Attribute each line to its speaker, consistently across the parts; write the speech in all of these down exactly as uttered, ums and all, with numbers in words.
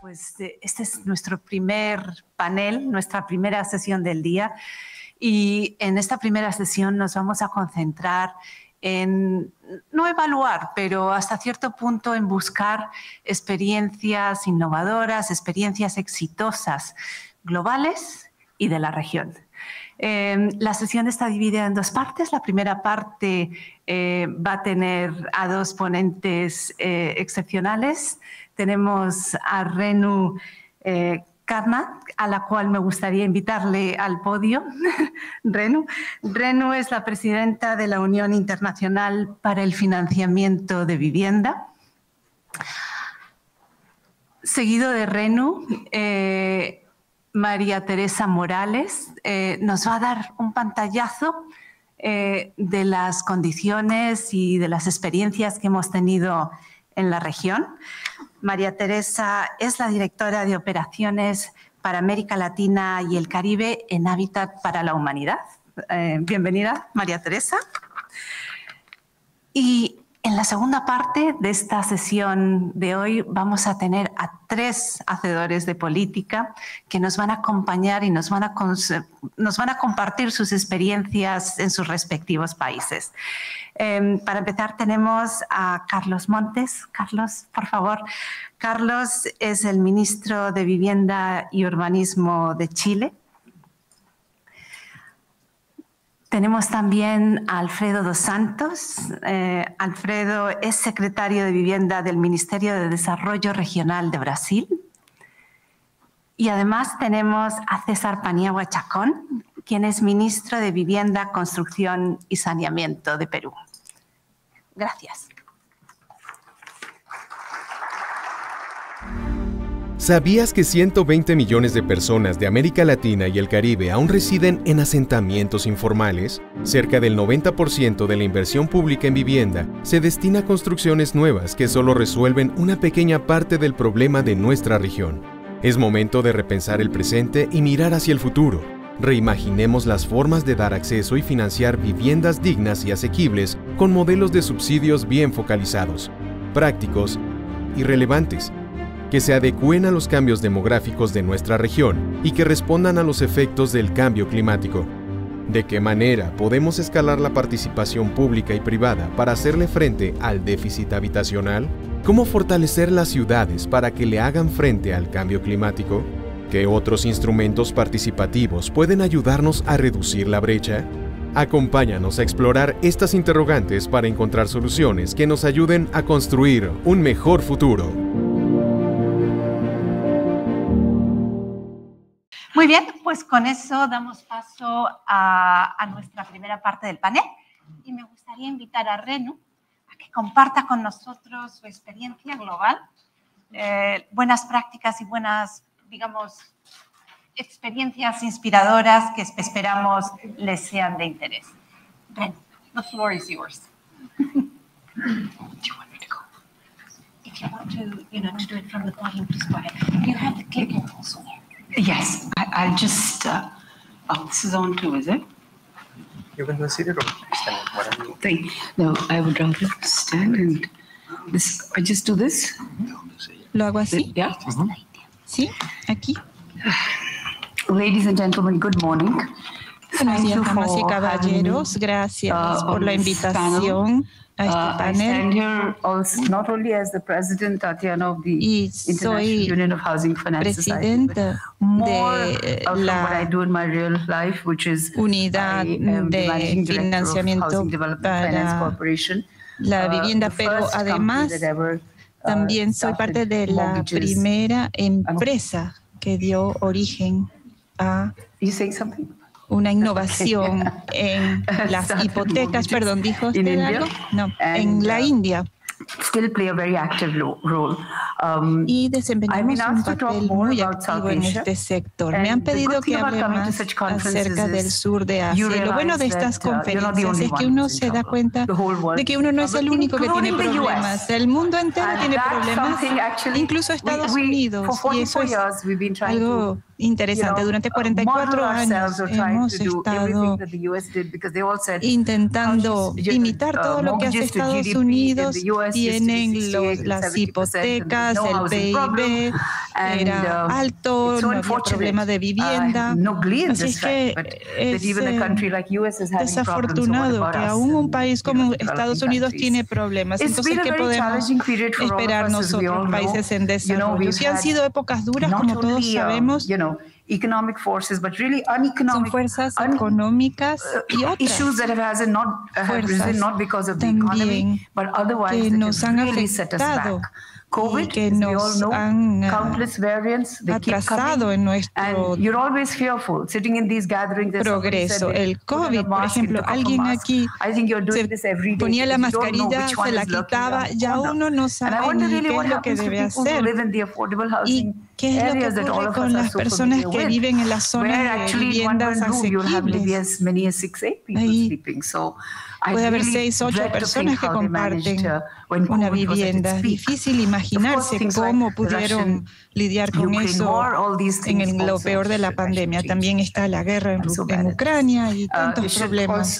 Speaker 1: Pues este es nuestro primer panel, nuestra primera sesión del día, y en esta primera sesión nos vamos a concentrar en no evaluar, pero hasta cierto punto en buscar experiencias innovadoras, experiencias exitosas globales y de la región. Eh, la sesión está dividida en dos partes. La primera parte eh, va a tener a dos ponentes eh, excepcionales. Tenemos a Renu eh, Karnat, a la cual me gustaría invitarle al podio. Renu. Renu es la presidenta de la Unión Internacional para el Financiamiento de Vivienda. Seguido de Renu, eh, María Teresa Morales eh, nos va a dar un pantallazo eh, de las condiciones y de las experiencias que hemos tenido en la región. María Teresa es la directora de operaciones para América Latina y el Caribe en Hábitat para la Humanidad. Eh, bienvenida, María Teresa. Y en la segunda parte de esta sesión de hoy vamos a tener a tres hacedores de política que nos van a acompañar y nos van a, nos van a compartir sus experiencias en sus respectivos países. Eh, para empezar tenemos a Carlos Montes. Carlos, por favor. Carlos es el ministro de Vivienda y Urbanismo de Chile. Tenemos también a Alfredo dos Santos. Eh, Alfredo es secretario de Vivienda del Ministerio de Desarrollo Regional de Brasil. Y además tenemos a César Paniagua Chacón, quien es ministro de Vivienda, Construcción y Saneamiento de Perú. Gracias.
Speaker 2: ¿Sabías que ciento veinte millones de personas de América Latina y el Caribe aún residen en asentamientos informales? Cerca del noventa por ciento de la inversión pública en vivienda se destina a construcciones nuevas que solo resuelven una pequeña parte del problema de nuestra región. Es momento de repensar el presente y mirar hacia el futuro. Reimaginemos las formas de dar acceso y financiar viviendas dignas y asequibles con modelos de subsidios bien focalizados, prácticos y relevantes, que se adecúen a los cambios demográficos de nuestra región y que respondan a los efectos del cambio climático. ¿De qué manera podemos escalar la participación pública y privada para hacerle frente al déficit habitacional? ¿Cómo fortalecer las ciudades para que le hagan frente al cambio climático? ¿Qué otros instrumentos participativos pueden ayudarnos a reducir la brecha? Acompáñanos a explorar estas interrogantes para encontrar soluciones que nos ayuden a construir un mejor futuro.
Speaker 1: Muy bien, pues con eso damos paso a, a nuestra primera parte del panel y me gustaría invitar a Renu a que comparta con nosotros su experiencia global, eh, buenas prácticas y buenas, digamos, experiencias inspiradoras que esperamos les sean de interés. Renu, the floor is yours. Do you want me to go? If you want to, you know, to do it from the bottom, please go ahead. You have the clicker also there.
Speaker 3: Yes, I, I'll just, uh, oh, this is on too, is it?
Speaker 4: You can consider or stand, whatever you
Speaker 3: Thank, no, I would rather stand and this, I just do this?
Speaker 5: ¿Lo hago así?
Speaker 3: Yeah.
Speaker 4: Mm-hmm.
Speaker 5: Sí, aquí.
Speaker 3: Ladies and gentlemen, good morning.
Speaker 5: Buenos
Speaker 3: Thank
Speaker 5: días,
Speaker 3: you
Speaker 5: damas y
Speaker 3: for
Speaker 5: caballeros.
Speaker 3: having,
Speaker 5: Gracias
Speaker 3: uh,
Speaker 5: por
Speaker 3: on
Speaker 5: la
Speaker 3: this
Speaker 5: invitación a este
Speaker 3: Uh, I stand
Speaker 5: panel.
Speaker 3: here also not only as the president, Tatiana, of the
Speaker 5: Y
Speaker 3: International
Speaker 5: soy
Speaker 3: Union of Housing Finance Society,
Speaker 5: presidenta
Speaker 3: but more
Speaker 5: de
Speaker 3: uh, from what I
Speaker 5: la
Speaker 3: do in my real life, which is
Speaker 5: unidad
Speaker 3: I am the
Speaker 5: de
Speaker 3: managing director of
Speaker 5: financiamiento
Speaker 3: Housing Development Finance
Speaker 5: para
Speaker 3: Corporation.
Speaker 5: la
Speaker 3: Uh,
Speaker 5: vivienda,
Speaker 3: the
Speaker 5: pero
Speaker 3: first
Speaker 5: además
Speaker 3: company that ever, uh,
Speaker 5: también soy parte de la
Speaker 3: mortgages.
Speaker 5: primera empresa que dio origen a
Speaker 3: You saying something?
Speaker 5: una innovación en las hipotecas. Perdón, ¿dijo
Speaker 3: In
Speaker 5: usted
Speaker 3: India?
Speaker 5: algo? No,
Speaker 3: And,
Speaker 5: en la
Speaker 3: uh,
Speaker 5: India.
Speaker 3: Still play a very active lo- role. Um,
Speaker 5: Y
Speaker 3: I've been
Speaker 5: desempeñamos un
Speaker 3: asked to talk
Speaker 5: papel
Speaker 3: more
Speaker 5: muy
Speaker 3: about
Speaker 5: activo
Speaker 3: South
Speaker 5: en
Speaker 3: Asia.
Speaker 5: este sector.
Speaker 3: And
Speaker 5: Me han
Speaker 3: the
Speaker 5: pedido
Speaker 3: good thing
Speaker 5: que
Speaker 3: about
Speaker 5: hable
Speaker 3: coming to
Speaker 5: más
Speaker 3: such conferences
Speaker 5: acerca del
Speaker 3: is
Speaker 5: sur de
Speaker 3: you
Speaker 5: Asia. Y lo bueno de
Speaker 3: realize
Speaker 5: estas
Speaker 3: that, uh, you're not the
Speaker 5: conferencias
Speaker 3: only
Speaker 5: es que
Speaker 3: one
Speaker 5: uno
Speaker 3: who's in
Speaker 5: se da
Speaker 3: trouble.
Speaker 5: cuenta
Speaker 3: The whole world
Speaker 5: de que uno no es el único que tiene
Speaker 3: including the U S.
Speaker 5: problemas. El mundo entero
Speaker 3: And
Speaker 5: tiene
Speaker 3: that's
Speaker 5: problemas,
Speaker 3: something actually
Speaker 5: incluso Estados
Speaker 3: we, we,
Speaker 5: Unidos.
Speaker 3: for
Speaker 5: Y eso
Speaker 3: forty-four
Speaker 5: es
Speaker 3: years we've been trying
Speaker 5: algo
Speaker 3: to,
Speaker 5: interesante.
Speaker 3: you know,
Speaker 5: Durante cuarenta y cuatro
Speaker 3: model
Speaker 5: años
Speaker 3: ourselves or trying
Speaker 5: hemos
Speaker 3: to do
Speaker 5: estado
Speaker 3: everything that the U S did because they all said
Speaker 5: intentando
Speaker 3: houses, you know,
Speaker 5: imitar
Speaker 3: uh,
Speaker 5: todo lo que hace
Speaker 3: mortgages to
Speaker 5: Estados
Speaker 3: G D P in
Speaker 5: Unidos.
Speaker 3: the U S used to be
Speaker 5: Tienen los,
Speaker 3: sixty-eight and
Speaker 5: las
Speaker 3: seventy percent, and the
Speaker 5: rentas, el P I B era alto, no había problema de vivienda. Así es que es eh, desafortunado que aún un país como Estados Unidos tiene problemas. Entonces, ¿qué podemos esperar nosotros, países en desarrollo? Si han sido épocas duras, como todos sabemos,
Speaker 6: economic forces, but really uneconomic,
Speaker 5: son fuerzas económicas y otras
Speaker 6: issues that have not, have risen not because of the economy, but otherwise
Speaker 5: que nos han
Speaker 6: really set us
Speaker 5: afectado
Speaker 6: back. COVID,
Speaker 5: y que nos
Speaker 6: know,
Speaker 5: han
Speaker 6: countless variants, they
Speaker 5: atrasado en nuestro
Speaker 6: you're always fearful, sitting in these gatherings,
Speaker 5: progreso. El COVID, por ejemplo, alguien aquí se ponía la mascarilla, se la quitaba, ya uno no sabe ni qué es lo que debe hacer. Y qué es lo que ocurre con las personas que viven en las zonas de viviendas asequibles. Ahí puede haber seis, ocho personas que comparten una vivienda. Es difícil imaginarse cómo pudieron lidiar con eso en el, lo peor de la pandemia. También está la guerra en, en Ucrania y tantos problemas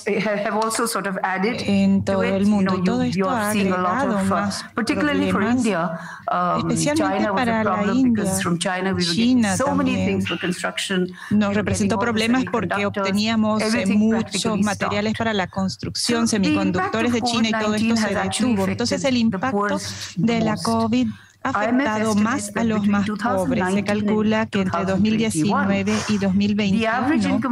Speaker 5: en todo el mundo. Y todo esto ha agregado más problemas, especialmente para la India. China también nos representó problemas porque obteníamos muchos materiales para la construcción, semiconductores de China, y todo esto se detuvo. Entonces el impacto de la COVID ha afectado más a los más pobres. Se calcula que entre dos mil diecinueve y dos mil veintiuno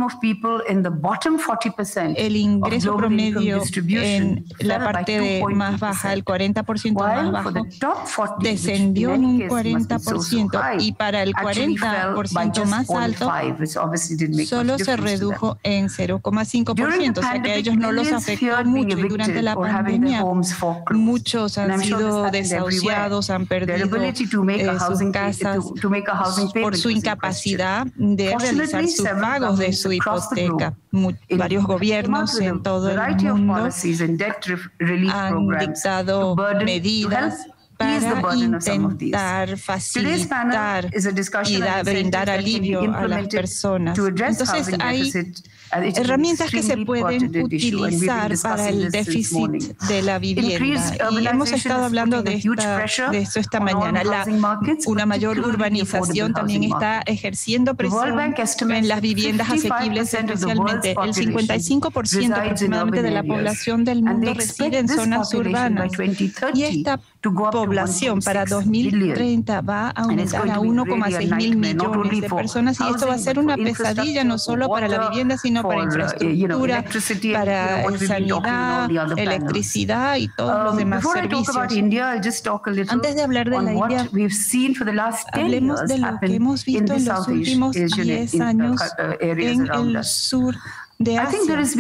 Speaker 5: el ingreso promedio en la parte de más baja, el cuarenta por ciento más bajo, descendió en un cuarenta por ciento, y para el cuarenta por ciento más alto solo se redujo en cero coma cinco por ciento, o sea que a ellos no los afectó mucho. Y durante la pandemia muchos han sido desahuciados, han perdido Eh, sus casas por su incapacidad de realizar sus pagos de su hipoteca. Mu varios gobiernos en todo el mundo han dictado medidas para intentar facilitar y da, brindar alivio a las personas. Entonces hay herramientas que se pueden utilizar para el déficit de la vivienda. Y hemos estado hablando de, esta, de esto esta mañana. La, una mayor urbanización también está ejerciendo presión en las viviendas asequibles, especialmente. El cincuenta y cinco por ciento aproximadamente de la población del mundo reside en zonas urbanas. Y esta población para dos mil treinta va a aumentar a uno coma seis mil millones de personas, y esto va a ser una pesadilla no solo para la vivienda, sino para infraestructura, para sanidad, electricidad y todos los demás servicios. Antes de hablar de la India, hablemos de lo que hemos visto en los últimos diez años en el sur de Asia.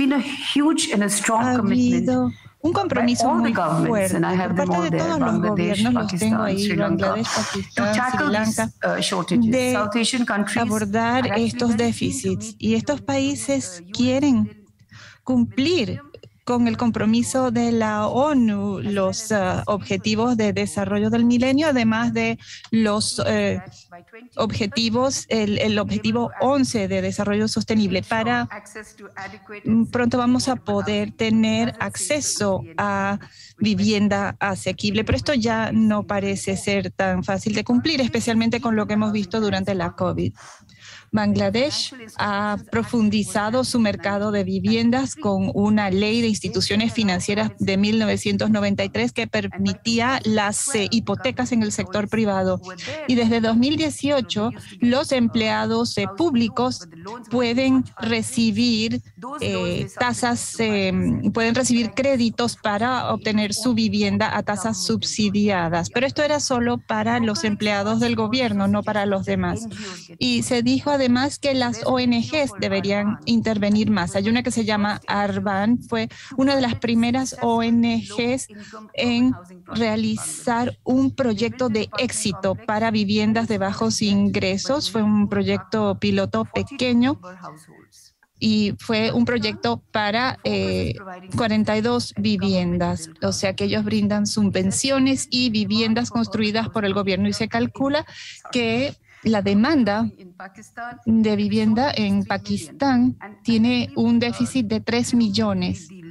Speaker 5: Ha habido un compromiso muy fuerte por parte de todos los gobiernos, los tengo ahí, Bangladesh, Pakistán, Sri Lanka, de abordar estos déficits. Y estos países quieren cumplir con el compromiso de la ONU, los uh, objetivos de desarrollo del milenio, además de los uh, objetivos, el, el objetivo once de desarrollo sostenible. Para pronto vamos a poder tener acceso a vivienda asequible, pero esto ya no parece ser tan fácil de cumplir, especialmente con lo que hemos visto durante la COVID. Bangladesh ha profundizado su mercado de viviendas con una ley de instituciones financieras de mil novecientos noventa y tres que permitía las eh, hipotecas en el sector privado. Y desde dos mil dieciocho, los empleados eh, públicos pueden recibir eh, tasas, eh, pueden recibir créditos para obtener su vivienda a tasas subsidiadas. Pero esto era solo para los empleados del gobierno, no para los demás. Y se dijo además que las O N Ges deberían intervenir más. Hay una que se llama Arban, fue una de las primeras O N Ges en realizar un proyecto de éxito para viviendas de bajos ingresos. Fue un proyecto piloto pequeño y fue un proyecto para eh, cuarenta y dos viviendas, o sea que ellos brindan subvenciones y viviendas construidas por el gobierno, y se calcula que la demanda de vivienda en Pakistán tiene un déficit de tres millones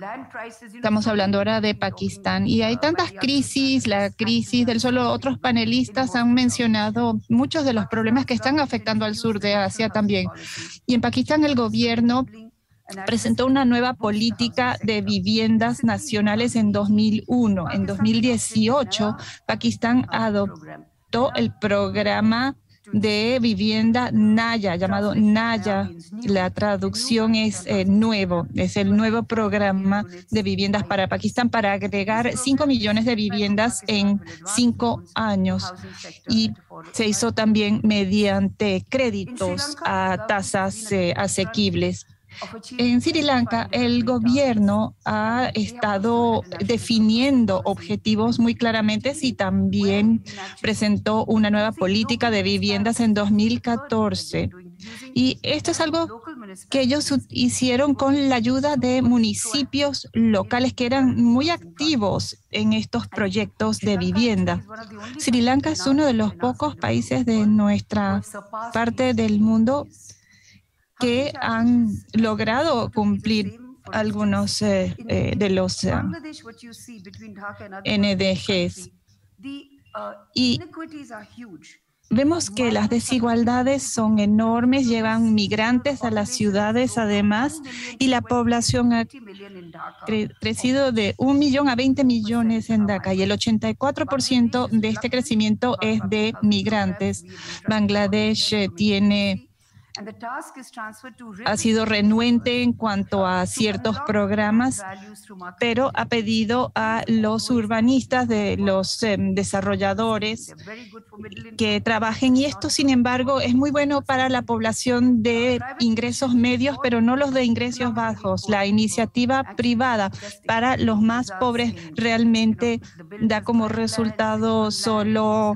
Speaker 5: Estamos hablando ahora de Pakistán y hay tantas crisis, la crisis del suelo. Otros panelistas han mencionado muchos de los problemas que están afectando al sur de Asia también. Y en Pakistán el gobierno presentó una nueva política de viviendas nacionales en dos mil uno. En dos mil dieciocho, Pakistán adoptó el programa de vivienda Naya, llamado Naya. La traducción es eh, nuevo, es el nuevo programa de viviendas para Pakistán para agregar cinco millones de viviendas en cinco años. Y se hizo también mediante créditos a tasas eh, asequibles. En Sri Lanka, el gobierno ha estado definiendo objetivos muy claramente y también presentó una nueva política de viviendas en dos mil catorce. Y esto es algo que ellos hicieron con la ayuda de municipios locales que eran muy activos en estos proyectos de vivienda. Sri Lanka es uno de los pocos países de nuestra parte del mundo que han logrado cumplir algunos eh, eh, de los eh, N D Gs. Y vemos que las desigualdades son enormes, llevan migrantes a las ciudades además, y la población ha cre crecido de un millón a veinte millones en Dhaka, y el ochenta y cuatro por ciento de este crecimiento es de migrantes. Bangladesh eh, tiene... ha sido renuente en cuanto a ciertos programas, pero ha pedido a los urbanistas, de los eh, desarrolladores, que trabajen. Y esto, sin embargo, es muy bueno para la población de ingresos medios, pero no los de ingresos bajos. La iniciativa privada para los más pobres realmente da como resultado solo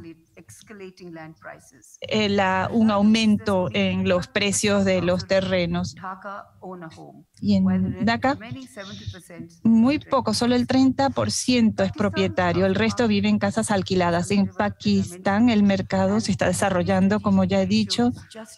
Speaker 5: Eh, la, un aumento en los precios de los terrenos. Y en Dhaka, muy poco, solo el treinta por ciento es propietario, el resto vive en casas alquiladas. En Pakistán el mercado se está desarrollando, como ya he dicho,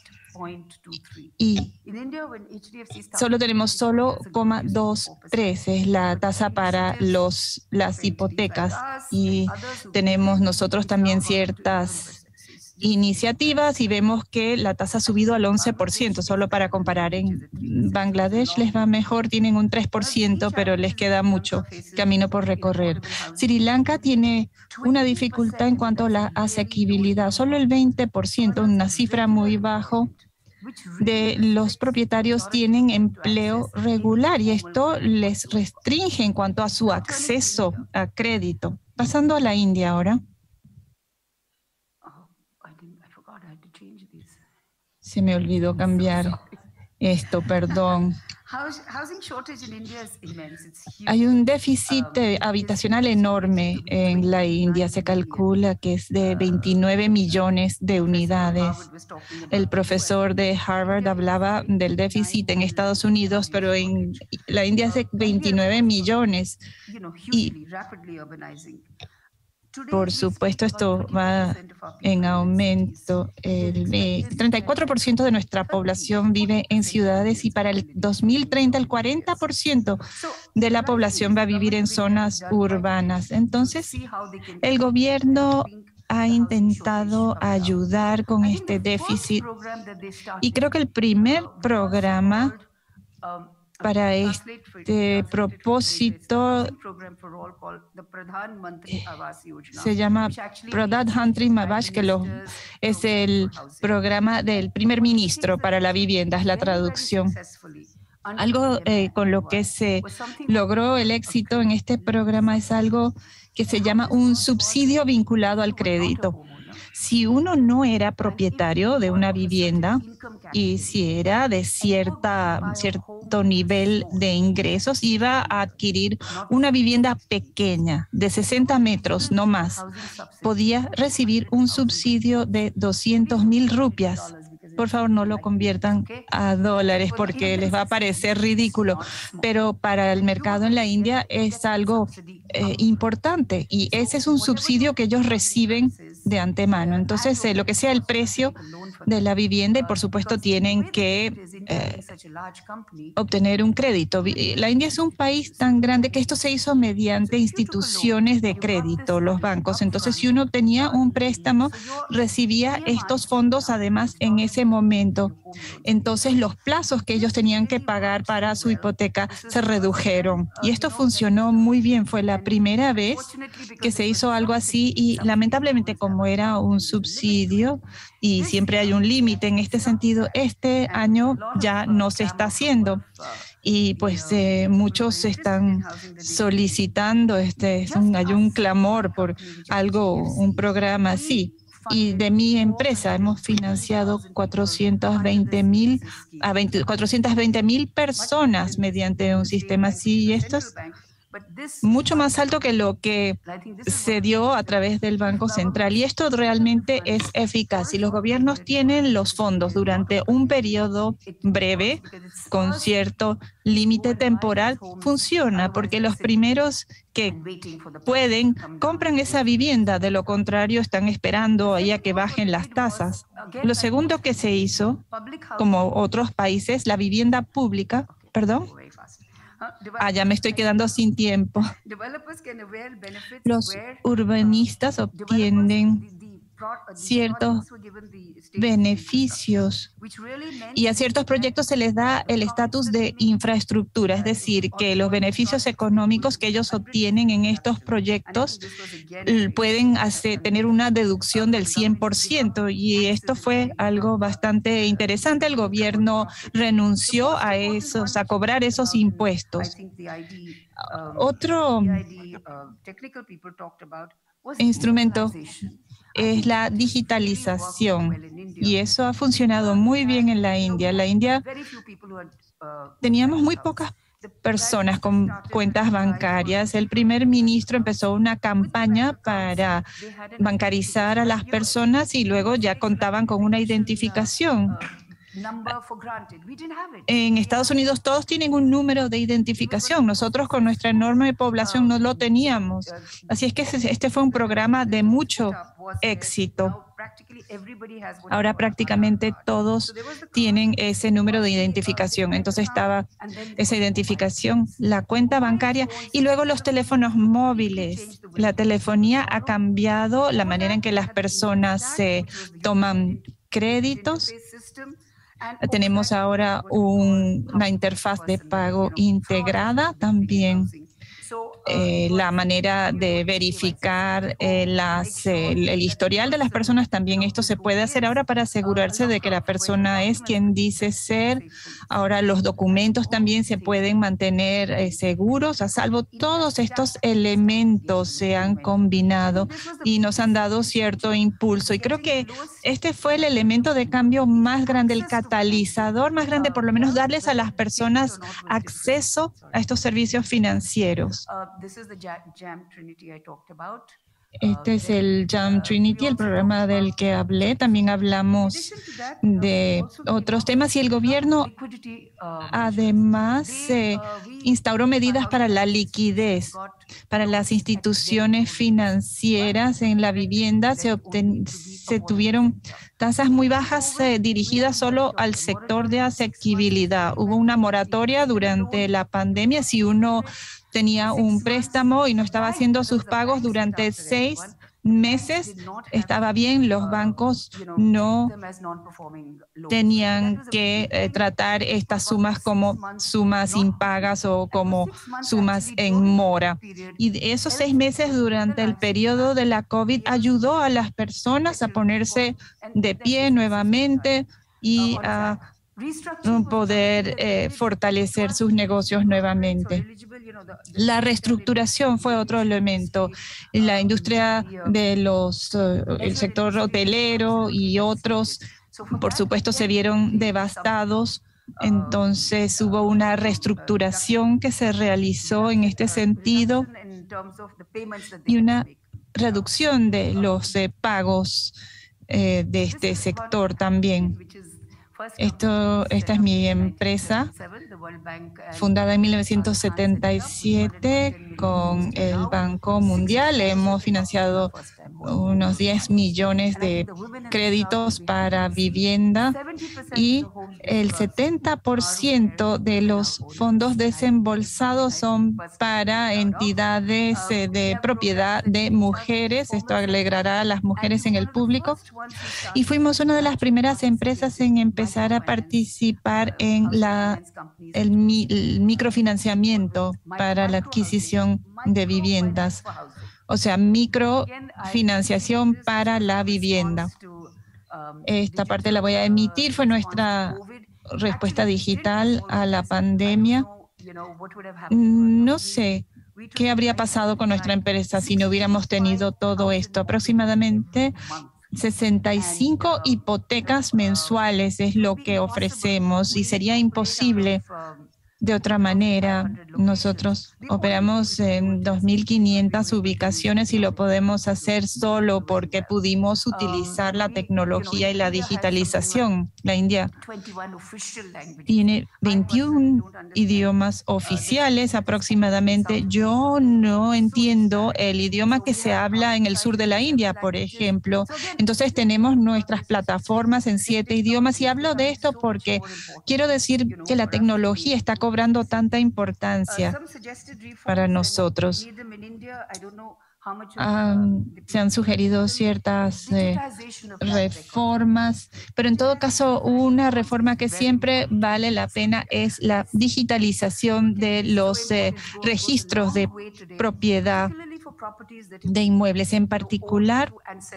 Speaker 5: y solo tenemos solo cero coma veintitrés, es la tasa para los, las hipotecas, y tenemos nosotros también ciertas iniciativas y vemos que la tasa ha subido al once por ciento, solo para comparar. En Bangladesh les va mejor, tienen un tres por ciento, pero les queda mucho camino por recorrer. Sri Lanka tiene una dificultad en cuanto a la asequibilidad, solo el veinte por ciento, una cifra muy bajo de los propietarios tienen empleo regular, y esto les restringe en cuanto a su acceso a crédito. Pasando a la India ahora. Se me olvidó cambiar esto, perdón. Hay un déficit habitacional enorme en la India. Se calcula que es de veintinueve millones de unidades. El profesor de Harvard hablaba del déficit en Estados Unidos, pero en la India es de veintinueve millones. Y por supuesto, esto va en aumento. El treinta y cuatro por ciento de nuestra población vive en ciudades, y para el dos mil treinta el cuarenta por ciento de la población va a vivir en zonas urbanas. Entonces, el gobierno ha intentado ayudar con este déficit, y creo que el primer programa para este propósito se llama Pradhan Mantri Awas, que lo, es el programa del primer ministro para la vivienda, es la traducción. Algo eh, con lo que se logró el éxito en este programa es algo que se llama un subsidio vinculado al crédito. Si uno no era propietario de una vivienda y si era de cierta, cierto nivel de ingresos, iba a adquirir una vivienda pequeña de sesenta metros, no más, podía recibir un subsidio de doscientas mil rupias. Por favor, no lo conviertan a dólares porque les va a parecer ridículo, pero para el mercado en la India es algo eh, importante, y ese es un subsidio que ellos reciben de antemano. Entonces, eh, lo que sea el precio de la vivienda, y por supuesto tienen que eh, obtener un crédito. La India es un país tan grande que esto se hizo mediante instituciones de crédito, los bancos. Entonces, si uno tenía un préstamo, recibía estos fondos además en ese momento. Entonces, los plazos que ellos tenían que pagar para su hipoteca se redujeron. Y esto funcionó muy bien. Fue la primera vez que se hizo algo así y lamentablemente, como era un subsidio y siempre hay un límite en este sentido, este año ya no se está haciendo. Y pues eh, muchos están solicitando, este, es un, hay un clamor por algo, un programa así. Y de mi empresa hemos financiado cuatrocientas veinte mil a cuatrocientas veinte mil personas mediante un sistema así, y esto es mucho más alto que lo que se dio a través del Banco Central. Y esto realmente es eficaz. Si los gobiernos tienen los fondos durante un periodo breve, con cierto límite temporal, funciona, porque los primeros que pueden compran esa vivienda, de lo contrario están esperando ahí a que bajen las tasas. Lo segundo que se hizo, como otros países, la vivienda pública, perdón, Ah, ya me estoy quedando sin tiempo. Los urbanistas obtienen ciertos beneficios y a ciertos proyectos se les da el estatus de infraestructura, es decir, que los beneficios económicos que ellos obtienen en estos proyectos pueden hacer, tener una deducción del cien por ciento, y esto fue algo bastante interesante. El gobierno renunció a esos, a cobrar esos impuestos. Otro instrumento es la digitalización, y eso ha funcionado muy bien en la India. La India teníamos muy pocas personas con cuentas bancarias. El primer ministro empezó una campaña para bancarizar a las personas y luego ya contaban con una identificación. En Estados Unidos todos tienen un número de identificación. Nosotros con nuestra enorme población no lo teníamos. Así es que este fue un programa de mucho éxito. Ahora prácticamente todos tienen ese número de identificación. Entonces estaba esa identificación, la cuenta bancaria y luego los teléfonos móviles. La telefonía ha cambiado la manera en que las personas se toman créditos. Tenemos ahora un, una interfaz de pago integrada también. Eh, la manera de verificar eh, las, eh, el historial de las personas también. Esto se puede hacer ahora para asegurarse de que la persona es quien dice ser. Ahora los documentos también se pueden mantener eh, seguros, a salvo. Todos estos elementos se han combinado y nos han dado cierto impulso. Y creo que este fue el elemento de cambio más grande, el catalizador más grande, por lo menos darles a las personas acceso a estos servicios financieros. Este es el JAM Trinity, el programa del que hablé. También hablamos de otros temas y el gobierno además eh, instauró medidas para la liquidez. Para las instituciones financieras en la vivienda se, obten, se tuvieron tasas muy bajas eh, dirigidas solo al sector de asequibilidad. Hubo una moratoria durante la pandemia. Si uno tenía un préstamo y no estaba haciendo sus pagos durante seis meses, estaba bien, los bancos no tenían que eh, tratar estas sumas como sumas impagas o como sumas en mora. Y esos seis meses durante el periodo de la COVID ayudó a las personas a ponerse de pie nuevamente y a poder eh, fortalecer sus negocios nuevamente. La reestructuración fue otro elemento. La industria de los, uh, el sector hotelero y otros, por supuesto, se vieron devastados. Entonces hubo una reestructuración que se realizó en este sentido y una reducción de los eh, pagos eh, de este sector también. Esto, esta es mi empresa, fundada en mil novecientos setenta y siete con el Banco Mundial. Hemos financiado unos diez millones de créditos para vivienda y el setenta por ciento de los fondos desembolsados son para entidades de propiedad de mujeres. Esto alegrará a las mujeres en el público. Y fuimos una de las primeras empresas en empezar a participar en la, el, el microfinanciamiento para la adquisición de viviendas. O sea, microfinanciación para la vivienda. Esta parte la voy a emitir. Fue nuestra respuesta digital a la pandemia. No sé qué habría pasado con nuestra empresa si no hubiéramos tenido todo esto. Aproximadamente sesenta y cinco hipotecas mensuales es lo que ofrecemos y sería imposible de otra manera. Nosotros operamos en dos mil quinientas ubicaciones y lo podemos hacer solo porque pudimos utilizar la tecnología y la digitalización. La India tiene veintiún idiomas oficiales aproximadamente. Yo no entiendo el idioma que se habla en el sur de la India, por ejemplo. Entonces tenemos nuestras plataformas en siete idiomas y hablo de esto porque quiero decir que la tecnología está cobrando tanta importancia para nosotros. Um, se han sugerido ciertas eh, reformas, pero en todo caso una reforma que siempre vale la pena es la digitalización de los eh, registros de propiedad de inmuebles, en particular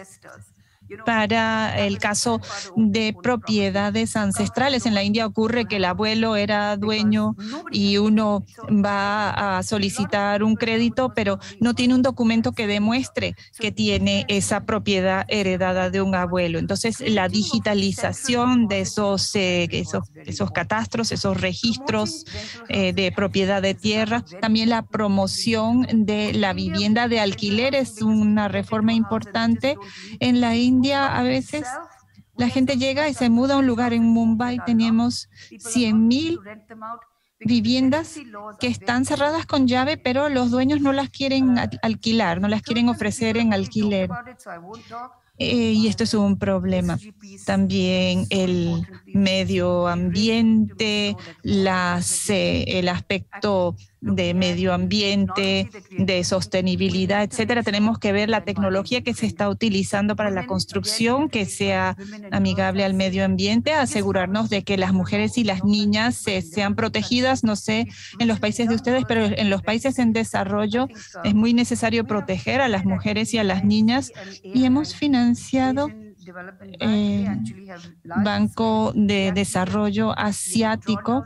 Speaker 5: para el caso de propiedades ancestrales. En la India ocurre que el abuelo era dueño y uno va a solicitar un crédito, pero no tiene un documento que demuestre que tiene esa propiedad heredada de un abuelo. Entonces, la digitalización de esos, eh, esos, esos catastros, esos registros eh, de propiedad de tierra, también la promoción de la vivienda de alquiler es una reforma importante. En la India a veces la gente llega y se muda a un lugar. En Mumbai tenemos cien mil viviendas que están cerradas con llave, pero los dueños no las quieren alquilar, no las quieren ofrecer en alquiler. Eh, y esto es un problema. También el medio ambiente, las, eh, el aspecto de medio ambiente, de sostenibilidad, etcétera. Tenemos que ver la tecnología que se está utilizando para la construcción, que sea amigable al medio ambiente, asegurarnos de que las mujeres y las niñas se, sean protegidas. No sé en los países de ustedes, pero en los países en desarrollo es muy necesario proteger a las mujeres y a las niñas, y hemos financiado eh, Banco de Desarrollo Asiático,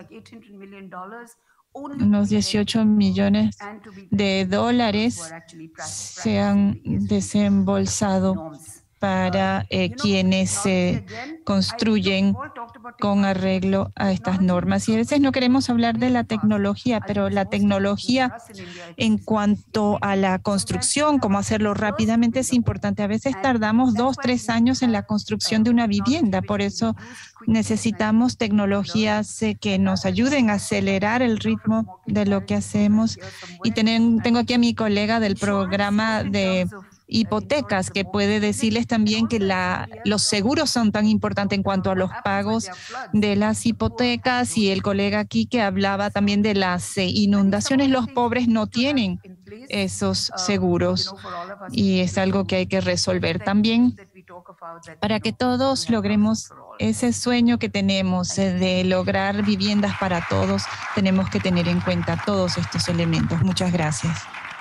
Speaker 5: unos dieciocho millones de dólares se han desembolsado para eh, quienes se eh, construyen con arreglo a estas normas. Y a veces no queremos hablar de la tecnología, pero la tecnología en cuanto a la construcción, cómo hacerlo rápidamente, es importante. A veces tardamos dos, tres años en la construcción de una vivienda. Por eso necesitamos tecnologías eh, que nos ayuden a acelerar el ritmo de lo que hacemos. Y ten, tengo aquí a mi colega del programa de hipotecas, que puede decirles también que la, los seguros son tan importantes en cuanto a los pagos de las hipotecas, y el colega aquí que hablaba también de las eh, inundaciones. Los pobres no tienen esos seguros y es algo que hay que resolver también para que todos logremos ese sueño que tenemos eh, de lograr viviendas para todos. Tenemos que tener en cuenta todos estos elementos. Muchas gracias.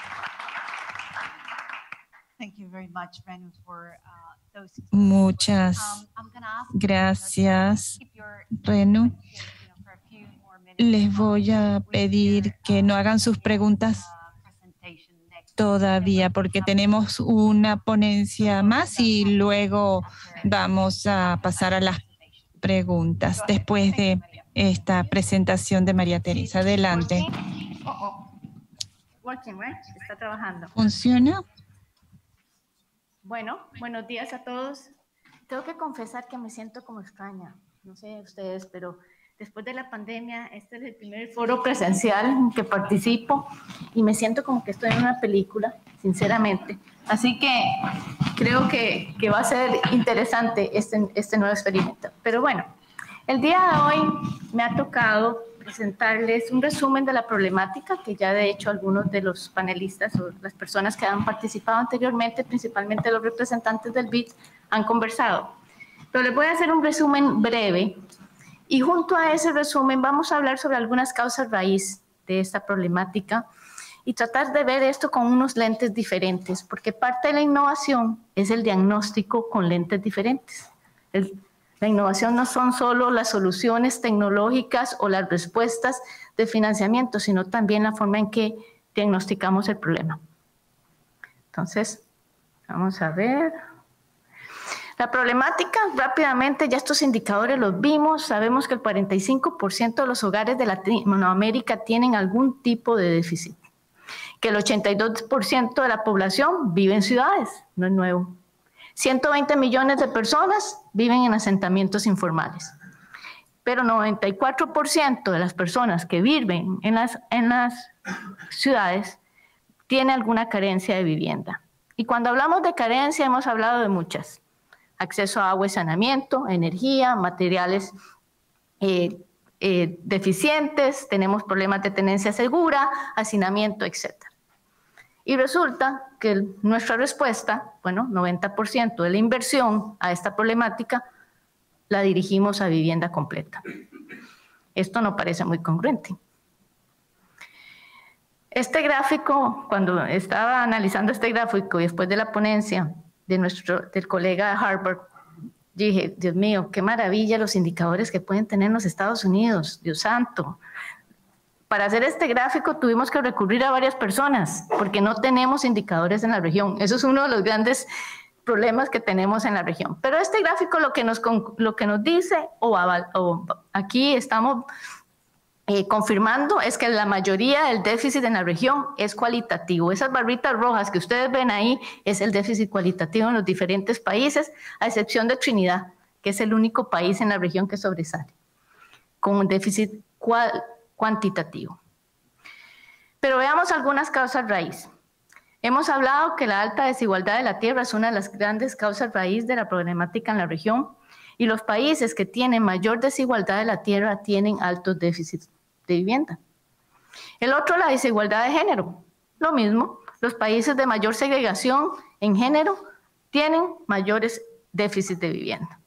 Speaker 5: Muchas gracias, Renu. Les voy a pedir que no hagan sus preguntas todavía, porque tenemos una ponencia más y luego vamos a pasar a las preguntas después de esta presentación de María Teresa. Adelante.
Speaker 7: Está trabajando.
Speaker 5: ¿Funciona?
Speaker 7: Bueno, buenos días a todos. Tengo que confesar que me siento como extraña. no sé ustedes, pero después de la pandemia, este es el primer foro presencial en que participo y me siento como que estoy en una película, sinceramente. Así que creo que, que va a ser interesante este, este nuevo experimento. Pero bueno, el día de hoy me ha tocado presentarles un resumen de la problemática que ya de hecho algunos de los panelistas o las personas que han participado anteriormente, principalmente los representantes del B I D, han conversado. Pero les voy a hacer un resumen breve y junto a ese resumen vamos a hablar sobre algunas causas raíz de esta problemática y tratar de ver esto con unos lentes diferentes, porque parte de la innovación es el diagnóstico con lentes diferentes. El, la innovación no son solo las soluciones tecnológicas o las respuestas de financiamiento, sino también la forma en que diagnosticamos el problema. Entonces, vamos a ver. La problemática, rápidamente, ya estos indicadores los vimos, sabemos que el cuarenta y cinco por ciento de los hogares de Latinoamérica tienen algún tipo de déficit, que el ochenta y dos por ciento de la población vive en ciudades, no es nuevo. ciento veinte millones de personas viven en asentamientos informales, pero noventa y cuatro por ciento de las personas que viven en las, en las ciudades tiene alguna carencia de vivienda. Y cuando hablamos de carencia hemos hablado de muchas. Acceso a agua y saneamiento, energía, materiales eh, eh, deficientes, tenemos problemas de tenencia segura, hacinamiento, etcétera. Y resulta que el, nuestra respuesta, bueno, noventa por ciento de la inversión a esta problemática la dirigimos a vivienda completa. Esto no parece muy congruente. Este gráfico, cuando estaba analizando este gráfico y después de la ponencia de nuestro, del colega de Harvard, dije, Dios mío, qué maravilla los indicadores que pueden tener los Estados Unidos, Dios santo. Para hacer este gráfico tuvimos que recurrir a varias personas, porque no tenemos indicadores en la región. Eso es uno de los grandes problemas que tenemos en la región. Pero este gráfico lo que nos, lo que nos dice, o, o aquí estamos Eh, confirmando, es que la mayoría del déficit en la región es cualitativo. Esas barritas rojas que ustedes ven ahí es el déficit cualitativo en los diferentes países, a excepción de Trinidad, que es el único país en la región que sobresale, con un déficit cuantitativo. Pero veamos algunas causas raíz. Hemos hablado que la alta desigualdad de la tierra es una de las grandes causas raíz de la problemática en la región, y los países que tienen mayor desigualdad de la tierra tienen altos déficits de vivienda. El otro, la desigualdad de género. Lo mismo, los países de mayor segregación en género tienen mayores déficits de vivienda.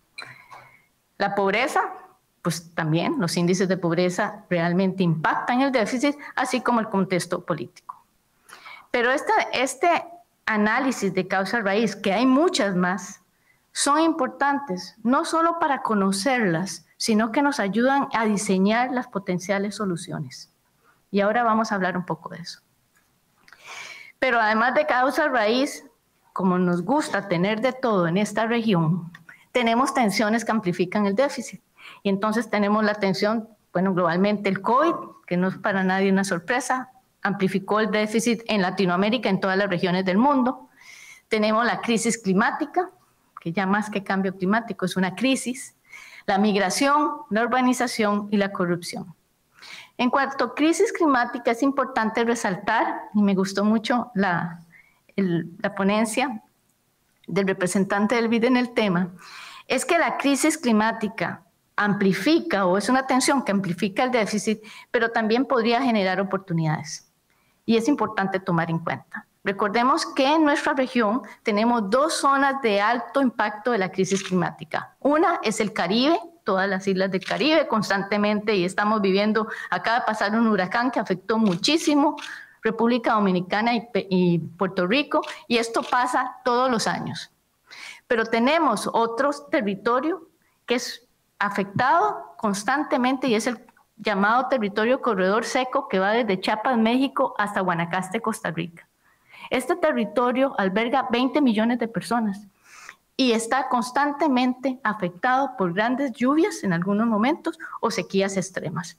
Speaker 7: La pobreza, pues también los índices de pobreza realmente impactan el déficit, así como el contexto político. Pero este, este análisis de causa raíz, que hay muchas más, son importantes no solo para conocerlas, sino que nos ayudan a diseñar las potenciales soluciones. Y ahora vamos a hablar un poco de eso. Pero además de causa raíz, como nos gusta tener de todo en esta región, tenemos tensiones que amplifican el déficit. Y entonces tenemos la tensión, bueno, globalmente el COVID, que no es para nadie una sorpresa, amplificó el déficit en Latinoamérica, en todas las regiones del mundo. Tenemos la crisis climática, que ya más que cambio climático es una crisis, la migración, la urbanización y la corrupción. En cuanto a crisis climática, es importante resaltar, y me gustó mucho la, el, la ponencia del representante del B I D en el tema, es que la crisis climática amplifica, o es una tensión que amplifica el déficit, pero también podría generar oportunidades. Y es importante tomar en cuenta. Recordemos que en nuestra región tenemos dos zonas de alto impacto de la crisis climática. Una es el Caribe, todas las islas del Caribe constantemente, y estamos viviendo, acaba de pasar un huracán que afectó muchísimo República Dominicana y, y Puerto Rico, y esto pasa todos los años. Pero tenemos otro territorio que es afectado constantemente y es el llamado territorio corredor seco que va desde Chiapas, México, hasta Guanacaste, Costa Rica. Este territorio alberga veinte millones de personas y está constantemente afectado por grandes lluvias en algunos momentos o sequías extremas.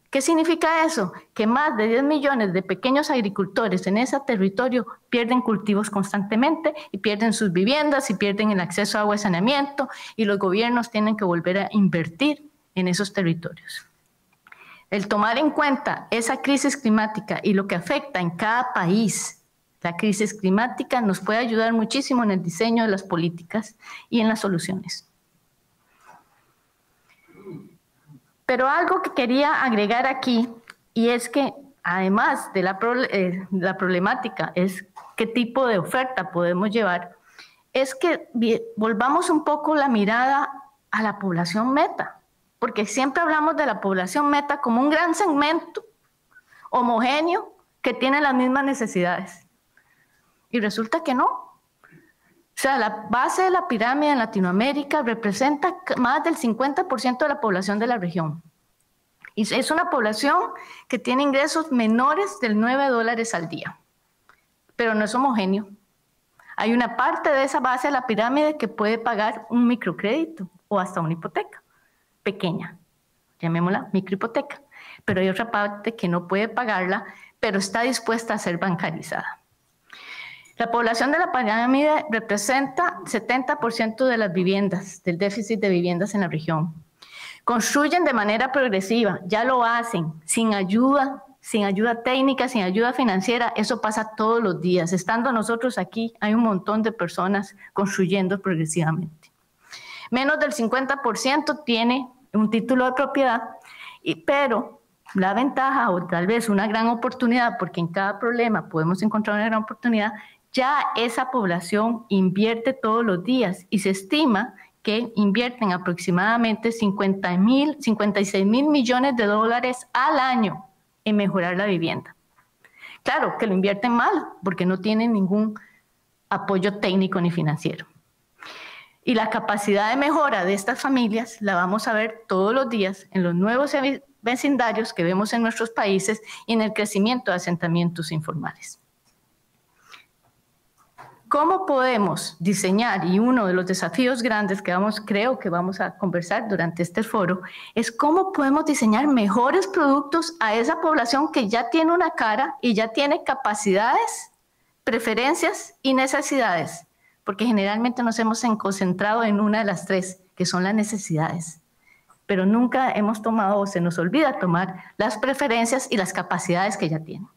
Speaker 7: ¿Qué significa eso? Que más de diez millones de pequeños agricultores en ese territorio pierden cultivos constantemente y pierden sus viviendas y pierden el acceso a agua y saneamiento, y los gobiernos tienen que volver a invertir en esos territorios. El tomar en cuenta esa crisis climática y lo que afecta en cada país, la crisis climática nos puede ayudar muchísimo en el diseño de las políticas y en las soluciones. Pero algo que quería agregar aquí, y es que además de la, eh, la problemática, es qué tipo de oferta podemos llevar, es que volvamos un poco la mirada a la población meta, porque siempre hablamos de la población meta como un gran segmento homogéneo que tiene las mismas necesidades. Y resulta que no. O sea, la base de la pirámide en Latinoamérica representa más del cincuenta por ciento de la población de la región. Y es una población que tiene ingresos menores del nueve dólares al día. Pero no es homogéneo. Hay una parte de esa base de la pirámide que puede pagar un microcrédito o hasta una hipoteca pequeña, llamémosla microhipoteca. Pero hay otra parte que no puede pagarla, pero está dispuesta a ser bancarizada. La población de la pirámide representa setenta por ciento de las viviendas, del déficit de viviendas en la región. Construyen de manera progresiva, ya lo hacen, sin ayuda, sin ayuda técnica, sin ayuda financiera. Eso pasa todos los días. Estando nosotros aquí, hay un montón de personas construyendo progresivamente. Menos del cincuenta por ciento tiene un título de propiedad, y, pero la ventaja, o tal vez una gran oportunidad, porque en cada problema podemos encontrar una gran oportunidad, ya esa población invierte todos los días y se estima que invierten aproximadamente cincuenta mil, cincuenta y seis mil millones de dólares al año en mejorar la vivienda. Claro que lo invierten mal porque no tienen ningún apoyo técnico ni financiero. Y la capacidad de mejora de estas familias la vamos a ver todos los días en los nuevos vecindarios que vemos en nuestros países y en el crecimiento de asentamientos informales. ¿Cómo podemos diseñar? Y uno de los desafíos grandes que vamos, creo que vamos a conversar durante este foro, es cómo podemos diseñar mejores productos a esa población que ya tiene una cara y ya tiene capacidades, preferencias y necesidades, porque generalmente nos hemos concentrado en una de las tres, que son las necesidades, pero nunca hemos tomado o se nos olvida tomar las preferencias y las capacidades que ya tienen.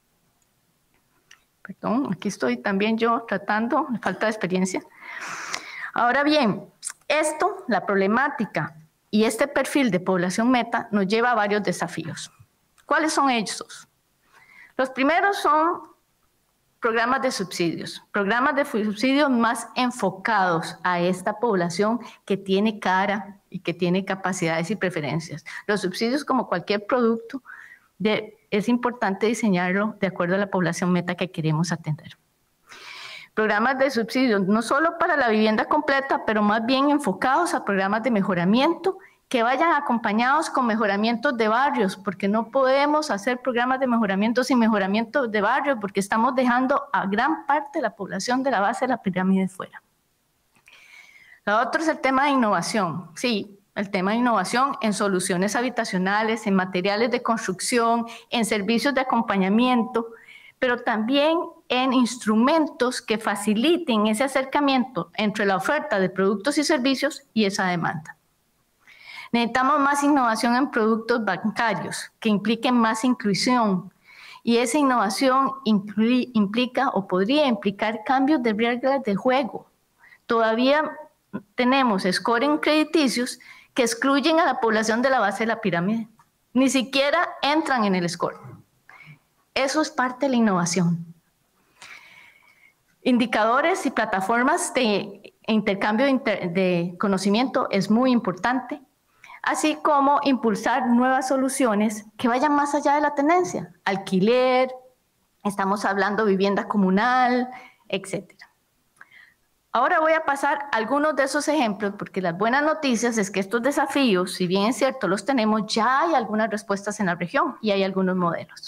Speaker 7: Perdón, aquí estoy también yo tratando, me falta de experiencia. Ahora bien, esto, la problemática y este perfil de población meta nos lleva a varios desafíos. ¿Cuáles son esos? Los primeros son programas de subsidios, programas de subsidios más enfocados a esta población que tiene cara y que tiene capacidades y preferencias. Los subsidios, como cualquier producto, de, es importante diseñarlo de acuerdo a la población meta que queremos atender. Programas de subsidios no solo para la vivienda completa, pero más bien enfocados a programas de mejoramiento que vayan acompañados con mejoramientos de barrios, porque no podemos hacer programas de mejoramiento sin mejoramiento de barrios, porque estamos dejando a gran parte de la población de la base de la pirámide fuera. Lo otro es el tema de innovación. Sí, el tema de innovación en soluciones habitacionales, en materiales de construcción, en servicios de acompañamiento, pero también en instrumentos que faciliten ese acercamiento entre la oferta de productos y servicios y esa demanda. Necesitamos más innovación en productos bancarios que impliquen más inclusión, y esa innovación implica o podría implicar cambios de reglas de juego. Todavía tenemos scoring crediticios que excluyen a la población de la base de la pirámide. Ni siquiera entran en el score. Eso es parte de la innovación. Indicadores y plataformas de intercambio de conocimiento es muy importante, así como impulsar nuevas soluciones que vayan más allá de la tenencia. Alquiler, estamos hablando vivienda comunal, etcétera. Ahora voy a pasar algunos de esos ejemplos, porque las buenas noticias es que estos desafíos, si bien es cierto los tenemos, ya hay algunas respuestas en la región y hay algunos modelos.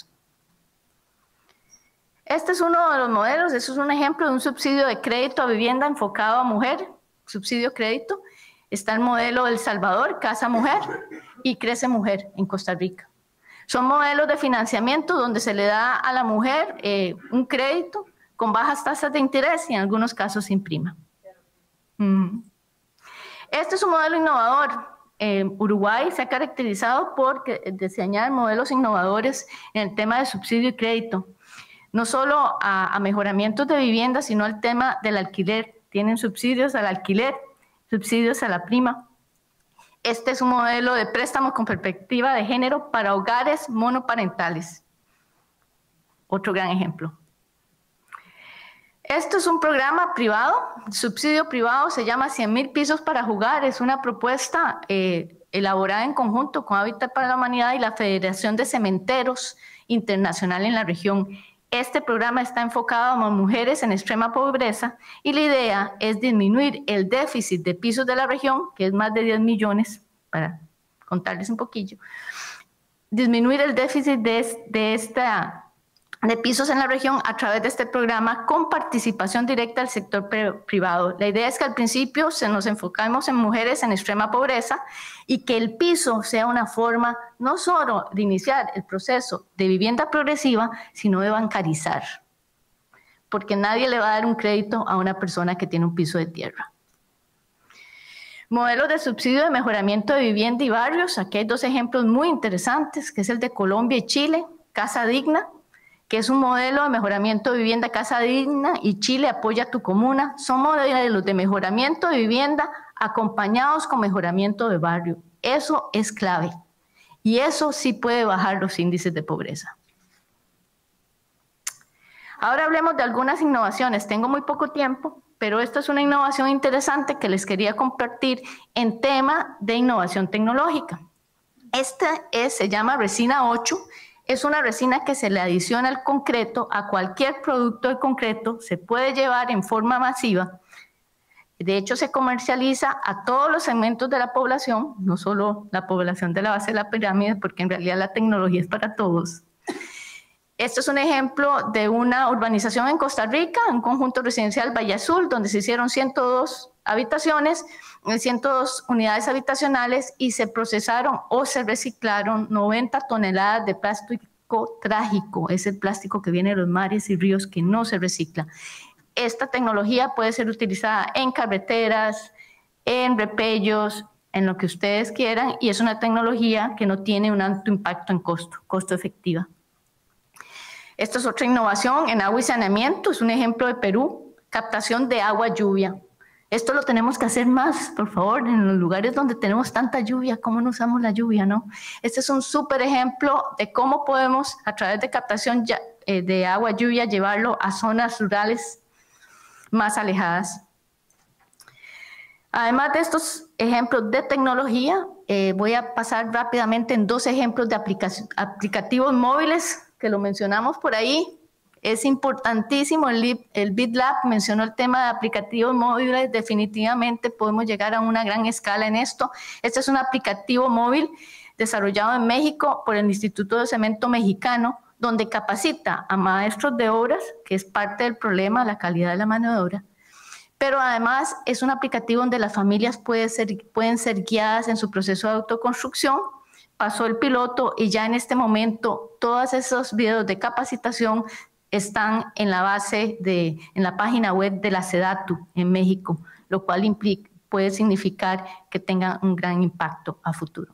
Speaker 7: Este es uno de los modelos, eso es un ejemplo de un subsidio de crédito a vivienda enfocado a mujer, subsidio crédito. Está el modelo de El Salvador, Casa Mujer, y Crece Mujer en Costa Rica. Son modelos de financiamiento donde se le da a la mujer eh, un crédito con bajas tasas de interés y en algunos casos sin prima. Mm. Este es un modelo innovador. Eh, Uruguay se ha caracterizado por diseñar modelos innovadores en el tema de subsidio y crédito, no solo a, a mejoramientos de vivienda, sino al tema del alquiler. Tienen subsidios al alquiler, subsidios a la prima. Este es un modelo de préstamo con perspectiva de género para hogares monoparentales. Otro gran ejemplo. Esto es un programa privado, subsidio privado, se llama cien mil pisos para jugar. Es una propuesta eh, elaborada en conjunto con Hábitat para la Humanidad y la Federación de Cementeros Internacional en la región. Este programa está enfocado a mujeres en extrema pobreza y la idea es disminuir el déficit de pisos de la región, que es más de diez millones, para contarles un poquillo, disminuir el déficit de, de esta... de pisos en la región a través de este programa con participación directa del sector privado. La idea es que al principio se nos enfocamos en mujeres en extrema pobreza y que el piso sea una forma no solo de iniciar el proceso de vivienda progresiva, sino de bancarizar, porque nadie le va a dar un crédito a una persona que tiene un piso de tierra. Modelos de subsidio de mejoramiento de vivienda y barrios. Aquí hay dos ejemplos muy interesantes, que es el de Colombia y Chile, Casa Digna, que es un modelo de mejoramiento de vivienda Casa Digna, y Chile Apoya tu Comuna. Son modelos de mejoramiento de vivienda acompañados con mejoramiento de barrio. Eso es clave y eso sí puede bajar los índices de pobreza. Ahora hablemos de algunas innovaciones. Tengo muy poco tiempo, pero esto es una innovación interesante que les quería compartir en tema de innovación tecnológica. Esta es, se llama resina ocho. Es una resina que se le adiciona al concreto, a cualquier producto de concreto, se puede llevar en forma masiva. De hecho, se comercializa a todos los segmentos de la población, no solo la población de la base de la pirámide, porque en realidad la tecnología es para todos. Este es un ejemplo de una urbanización en Costa Rica, un conjunto residencial Valle Azul, donde se hicieron ciento dos habitaciones, ciento dos unidades habitacionales y se procesaron o se reciclaron noventa toneladas de plástico trágico. Es el plástico que viene de los mares y ríos que no se recicla. Esta tecnología puede ser utilizada en carreteras, en repellos, en lo que ustedes quieran, y es una tecnología que no tiene un alto impacto en costo, costo efectiva. Esto es otra innovación en agua y saneamiento, es un ejemplo de Perú, captación de agua lluvia. Esto lo tenemos que hacer más, por favor, en los lugares donde tenemos tanta lluvia, ¿cómo no usamos la lluvia, no? Este es un súper ejemplo de cómo podemos, a través de captación de agua lluvia, llevarlo a zonas rurales más alejadas. Además de estos ejemplos de tecnología, eh, voy a pasar rápidamente en dos ejemplos de aplicativos móviles que lo mencionamos por ahí. Es importantísimo, el, el BitLab mencionó el tema de aplicativos móviles, definitivamente podemos llegar a una gran escala en esto. Este es un aplicativo móvil desarrollado en México por el Instituto de Cemento Mexicano, donde capacita a maestros de obras, que es parte del problema, la calidad de la mano de obra. Pero además es un aplicativo donde las familias pueden ser, pueden ser guiadas en su proceso de autoconstrucción. Pasó el piloto y ya en este momento todos esos videos de capacitación están en la base de, en la página web de la SEDATU en México, lo cual implica, puede significar que tengan un gran impacto a futuro.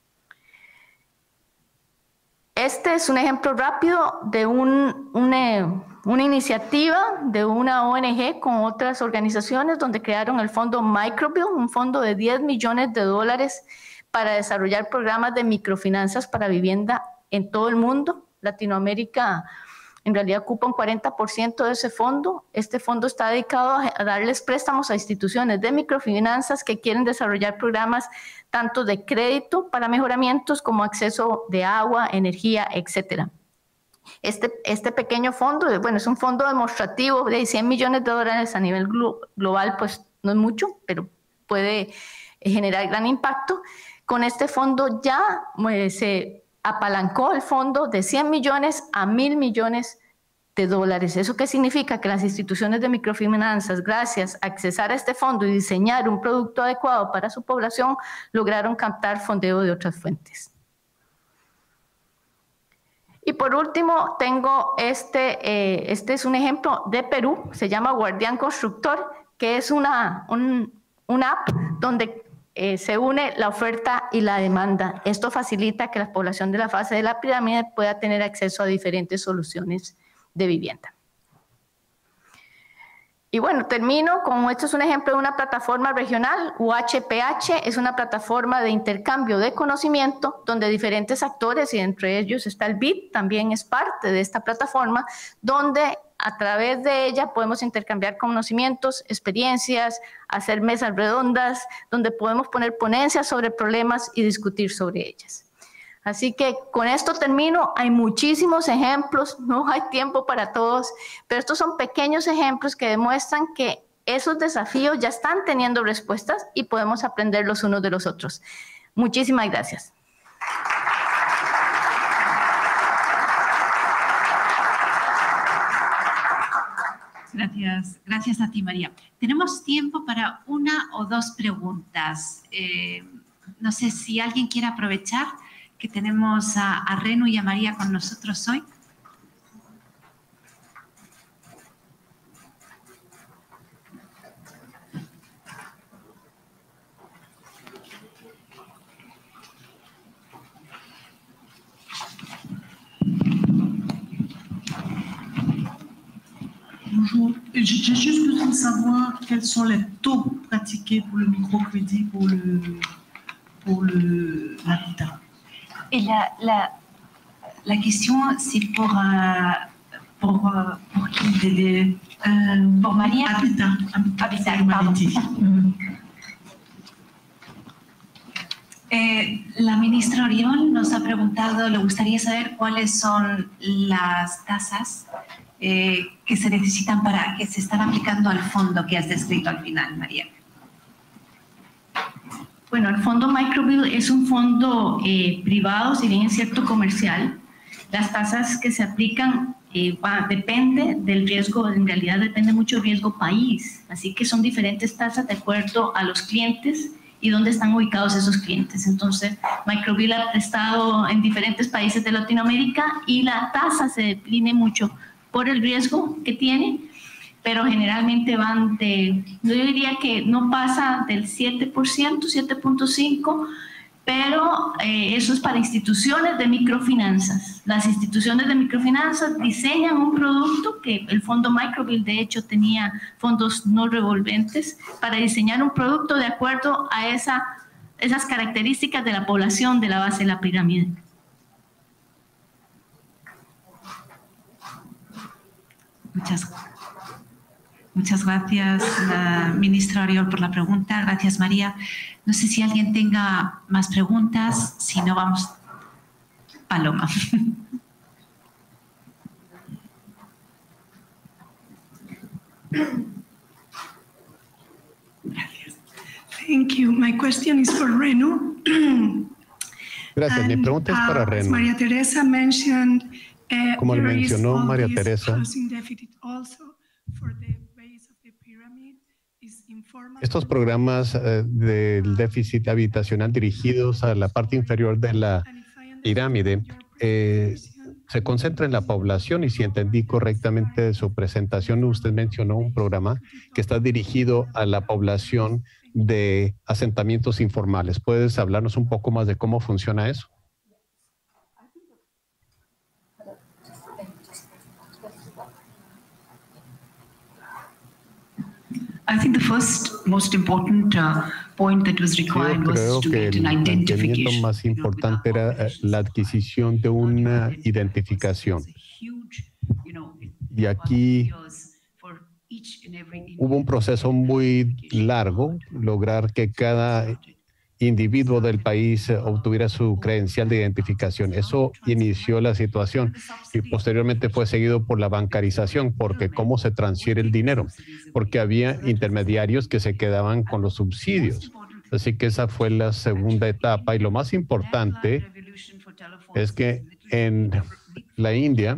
Speaker 7: Este es un ejemplo rápido de un, una, una iniciativa de una O N G con otras organizaciones donde crearon el fondo Microbill, un fondo de diez millones de dólares para desarrollar programas de microfinanzas para vivienda en todo el mundo. Latinoamérica en realidad ocupa un cuarenta por ciento de ese fondo. Este fondo está dedicado a darles préstamos a instituciones de microfinanzas que quieren desarrollar programas tanto de crédito para mejoramientos como acceso de agua, energía, etcétera. Este, este pequeño fondo, bueno, es un fondo demostrativo de cien millones de dólares a nivel glo global, pues no es mucho, pero puede generar gran impacto. Con este fondo ya eh, se apalancó el fondo de cien millones a mil millones de dólares. ¿Eso qué significa? Que las instituciones de microfinanzas, gracias a accesar a este fondo y diseñar un producto adecuado para su población, lograron captar fondeo de otras fuentes. Y por último, tengo este, eh, este es un ejemplo de Perú, se llama Guardián Constructor, que es una, un, una app donde eh, se une la oferta y la demanda. Esto facilita que la población de la fase de la pirámide pueda tener acceso a diferentes soluciones de vivienda. Y bueno, termino con, esto es un ejemplo de una plataforma regional, U H P H, es una plataforma de intercambio de conocimiento donde diferentes actores, y entre ellos está el B I D, también es parte de esta plataforma, donde a través de ella podemos intercambiar conocimientos, experiencias, hacer mesas redondas, donde podemos poner ponencias sobre problemas y discutir sobre ellas. Así que con esto termino. Hay muchísimos ejemplos, no hay tiempo para todos, pero estos son pequeños ejemplos que demuestran que esos desafíos ya están teniendo respuestas y podemos aprender los unos de los otros. Muchísimas gracias.
Speaker 8: Gracias, gracias a ti, María. Tenemos tiempo para una o dos preguntas. Eh, no sé si alguien quiere aprovechar que tenemos a, a Renu y a María con nosotros hoy.
Speaker 9: Bonjour, j'ai juste besoin de savoir quels sont les taux pratiqués pour le microcrédit pour le pour le l'habitat.
Speaker 8: Et la, la, la question, c'est pour, euh, pour, euh, pour qui de, de, euh, pour María.
Speaker 9: Habitat.
Speaker 8: Habitat, pardon. Eh, la ministra Oriol nos ha preguntado, le gustaría saber cuáles son las tasas eh, que se necesitan para que se están aplicando al fondo que has descrito al final, María.
Speaker 10: Bueno, el fondo Microbill es un fondo eh, privado, si bien es cierto comercial. Las tasas que se aplican eh, va, depende del riesgo, en realidad depende mucho del riesgo país. Así que son diferentes tasas de acuerdo a los clientes y dónde están ubicados esos clientes. Entonces, Microbill ha estado en diferentes países de Latinoamérica y la tasa se define mucho por el riesgo que tiene, pero generalmente van de, yo diría que no pasa del siete por ciento, siete punto cinco por ciento, pero eh, eso es para instituciones de microfinanzas. Las instituciones de microfinanzas diseñan un producto que el fondo Microbill, de hecho, tenía fondos no revolventes para diseñar un producto de acuerdo a esa, esas características de la población de la base de la pirámide.
Speaker 8: Muchas gracias. Muchas gracias, la ministra Oriol, por la pregunta. Gracias, María. No sé si alguien tenga más preguntas. Si no, vamos. Paloma.
Speaker 9: Gracias. Thank you. My question is for Renu.
Speaker 11: Gracias. Mi pregunta es para Renu.
Speaker 9: María Teresa mentioned, uh,
Speaker 11: Como le mencionó María Teresa, estos programas eh, del déficit habitacional dirigidos a la parte inferior de la pirámide eh, se concentran en la población, y si entendí correctamente de su presentación, usted mencionó un programa que está dirigido a la población de asentamientos informales. ¿Puedes hablarnos un poco más de cómo funciona eso?
Speaker 6: I think the first most important uh, point that was required was to get an identification.
Speaker 11: El más importante era la adquisición de una identificación. Y aquí hubo un proceso muy largo, lograr que cada individuo del país obtuviera su credencial de identificación. Eso inició la situación y posteriormente fue seguido por la bancarización, porque cómo se transfiere el dinero, porque había intermediarios que se quedaban con los subsidios. Así que esa fue la segunda etapa, y lo más importante es que en la India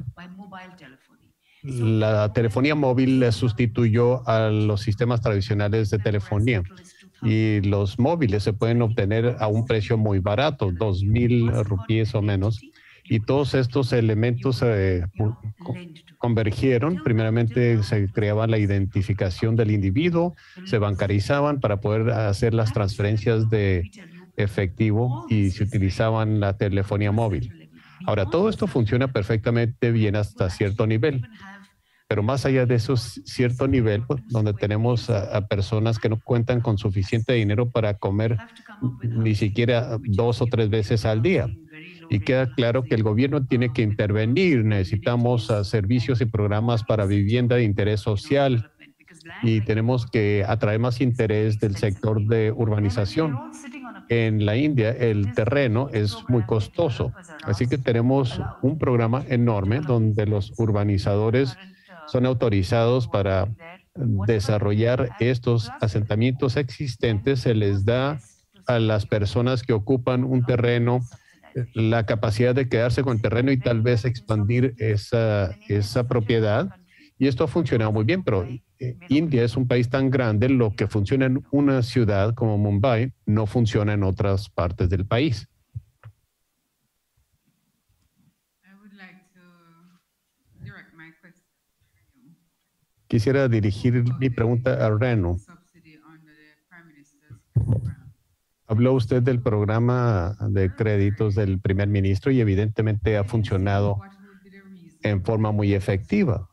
Speaker 11: la telefonía móvil sustituyó a los sistemas tradicionales de telefonía. Y los móviles se pueden obtener a un precio muy barato, dos mil rupias o menos. Y todos estos elementos eh, convergieron. Primeramente se creaba la identificación del individuo, se bancarizaban para poder hacer las transferencias de efectivo y se utilizaban la telefonía móvil. Ahora, todo esto funciona perfectamente bien hasta cierto nivel. Pero más allá de eso, cierto nivel, pues, donde tenemos a, a personas que no cuentan con suficiente dinero para comer ni siquiera dos o tres veces al día. Y queda claro que el gobierno tiene que intervenir. Necesitamos uh, servicios y programas para vivienda de interés social y tenemos que atraer más interés del sector de urbanización. En la India el terreno es muy costoso, así que tenemos un programa enorme donde los urbanizadores son autorizados para desarrollar estos asentamientos existentes. Se les da a las personas que ocupan un terreno la capacidad de quedarse con el terreno y tal vez expandir esa, esa propiedad. Y esto ha funcionado muy bien, pero eh, India es un país tan grande, lo que funciona en una ciudad como Mumbai no funciona en otras partes del país. Quisiera dirigir mi pregunta a Renu. Habló usted del programa de créditos del primer ministro y evidentemente ha funcionado en forma muy efectiva.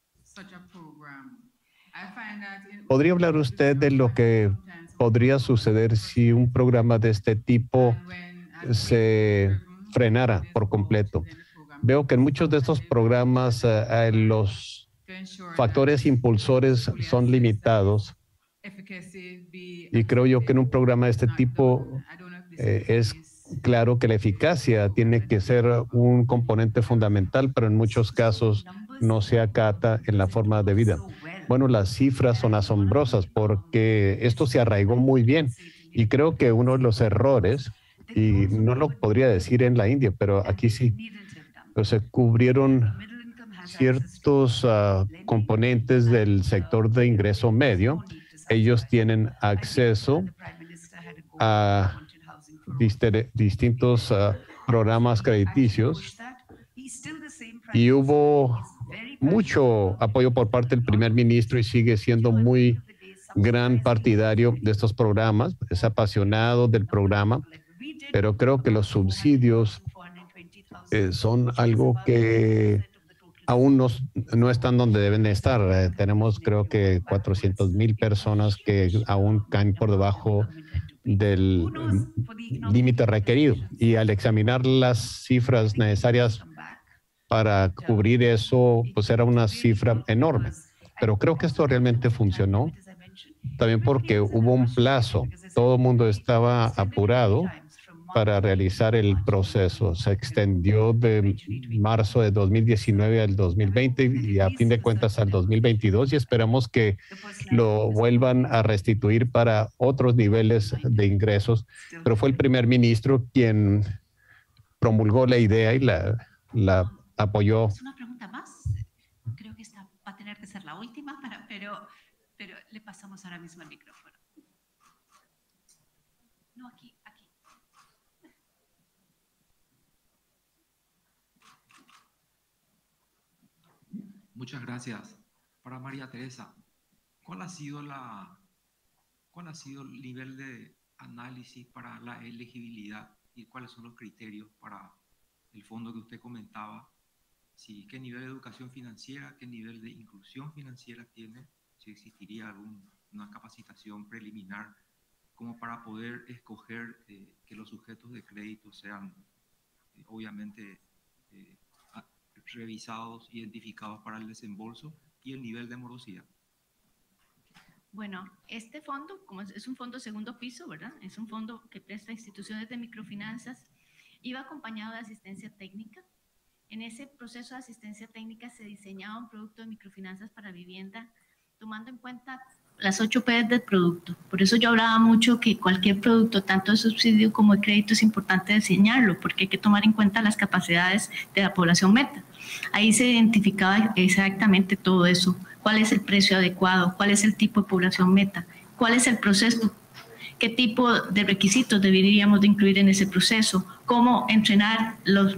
Speaker 11: ¿Podría hablar usted de lo que podría suceder si un programa de este tipo se frenara por completo? Veo que en muchos de estos programas eh, los factores impulsores son limitados. Y creo yo que en un programa de este tipo eh, es claro que la eficacia tiene que ser un componente fundamental, pero en muchos casos no se acata en la forma de vida. Bueno, las cifras son asombrosas porque esto se arraigó muy bien y creo que uno de los errores, y no lo podría decir en la India, pero aquí sí, pues se cubrieron ciertos uh, componentes del sector de ingreso medio. Ellos tienen acceso a distintos uh, programas crediticios y hubo mucho apoyo por parte del primer ministro y sigue siendo muy gran partidario de estos programas, es apasionado del programa, pero creo que los subsidios eh, son algo que aún no, no están donde deben de estar. Eh, tenemos creo que cuatrocientas mil personas que aún caen por debajo del límite requerido. Y al examinar las cifras necesarias para cubrir eso, pues era una cifra enorme. Pero creo que esto realmente funcionó. También porque hubo un plazo. Todo el mundo estaba apurado para realizar el proceso. Se extendió de marzo de dos mil diecinueve al dos mil veinte y a fin de cuentas al dos mil veintidós y esperamos que lo vuelvan a restituir para otros niveles de ingresos. Pero fue el primer ministro quien promulgó la idea y la, la apoyó.
Speaker 8: Una pregunta más. Creo que esta va a tener que ser la última, para, pero, pero le pasamos ahora mismo el micrófono. No, aquí.
Speaker 12: Muchas gracias. Para María Teresa, ¿cuál ha sido la, cuál ha sido el nivel de análisis para la elegibilidad y cuáles son los criterios para el fondo que usted comentaba? Si, ¿qué nivel de educación financiera, qué nivel de inclusión financiera tiene? Si existiría alguna capacitación preliminar como para poder escoger eh, que los sujetos de crédito sean eh, obviamente eh, revisados, identificados para el desembolso y el nivel de morosidad.
Speaker 10: Bueno, este fondo, como es un fondo segundo piso, ¿verdad? Es un fondo que presta instituciones de microfinanzas, iba acompañado de asistencia técnica. En ese proceso de asistencia técnica se diseñaba un producto de microfinanzas para vivienda, tomando en cuenta las ocho P del producto. Por eso yo hablaba mucho que cualquier producto, tanto de subsidio como de crédito, es importante diseñarlo, porque hay que tomar en cuenta las capacidades de la población meta. Ahí se identificaba exactamente todo eso. ¿Cuál es el precio adecuado? ¿Cuál es el tipo de población meta? ¿Cuál es el proceso? ¿Qué tipo de requisitos deberíamos de incluir en ese proceso? ¿Cómo entrenar los,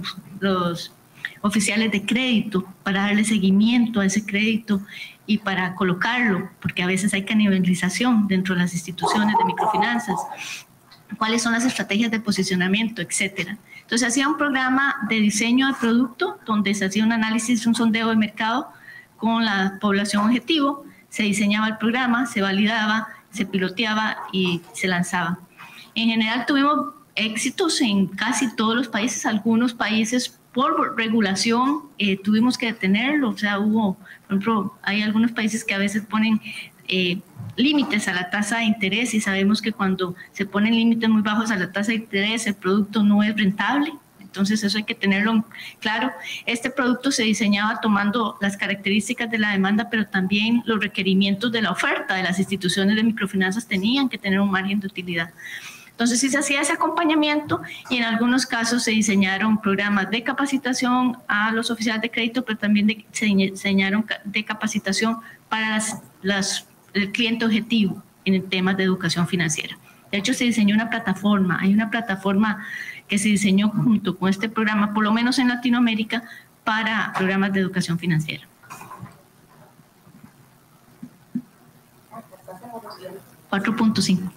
Speaker 10: los oficiales de crédito para darle seguimiento a ese crédito y para colocarlo, porque a veces hay canibalización dentro de las instituciones de microfinanzas, cuáles son las estrategias de posicionamiento, etcétera. Entonces hacía un programa de diseño de producto donde se hacía un análisis, un sondeo de mercado con la población objetivo, se diseñaba el programa, se validaba, se piloteaba y se lanzaba. En general tuvimos éxitos en casi todos los países, algunos países por regulación eh, tuvimos que detenerlo, o sea, hubo, por ejemplo, hay algunos países que a veces ponen eh, límites a la tasa de interés y sabemos que cuando se ponen límites muy bajos a la tasa de interés el producto no es rentable, entonces eso hay que tenerlo claro. Este producto se diseñaba tomando las características de la demanda, pero también los requerimientos de la oferta de las instituciones de microfinanzas tenían que tener un margen de utilidad. Entonces sí se hacía ese acompañamiento y en algunos casos se diseñaron programas de capacitación a los oficiales de crédito, pero también de, se diseñaron de capacitación para las, las, el cliente objetivo en temas de educación financiera. De hecho, se diseñó una plataforma, hay una plataforma que se diseñó junto con este programa, por lo menos en Latinoamérica, para programas de educación financiera. cuatro punto cinco.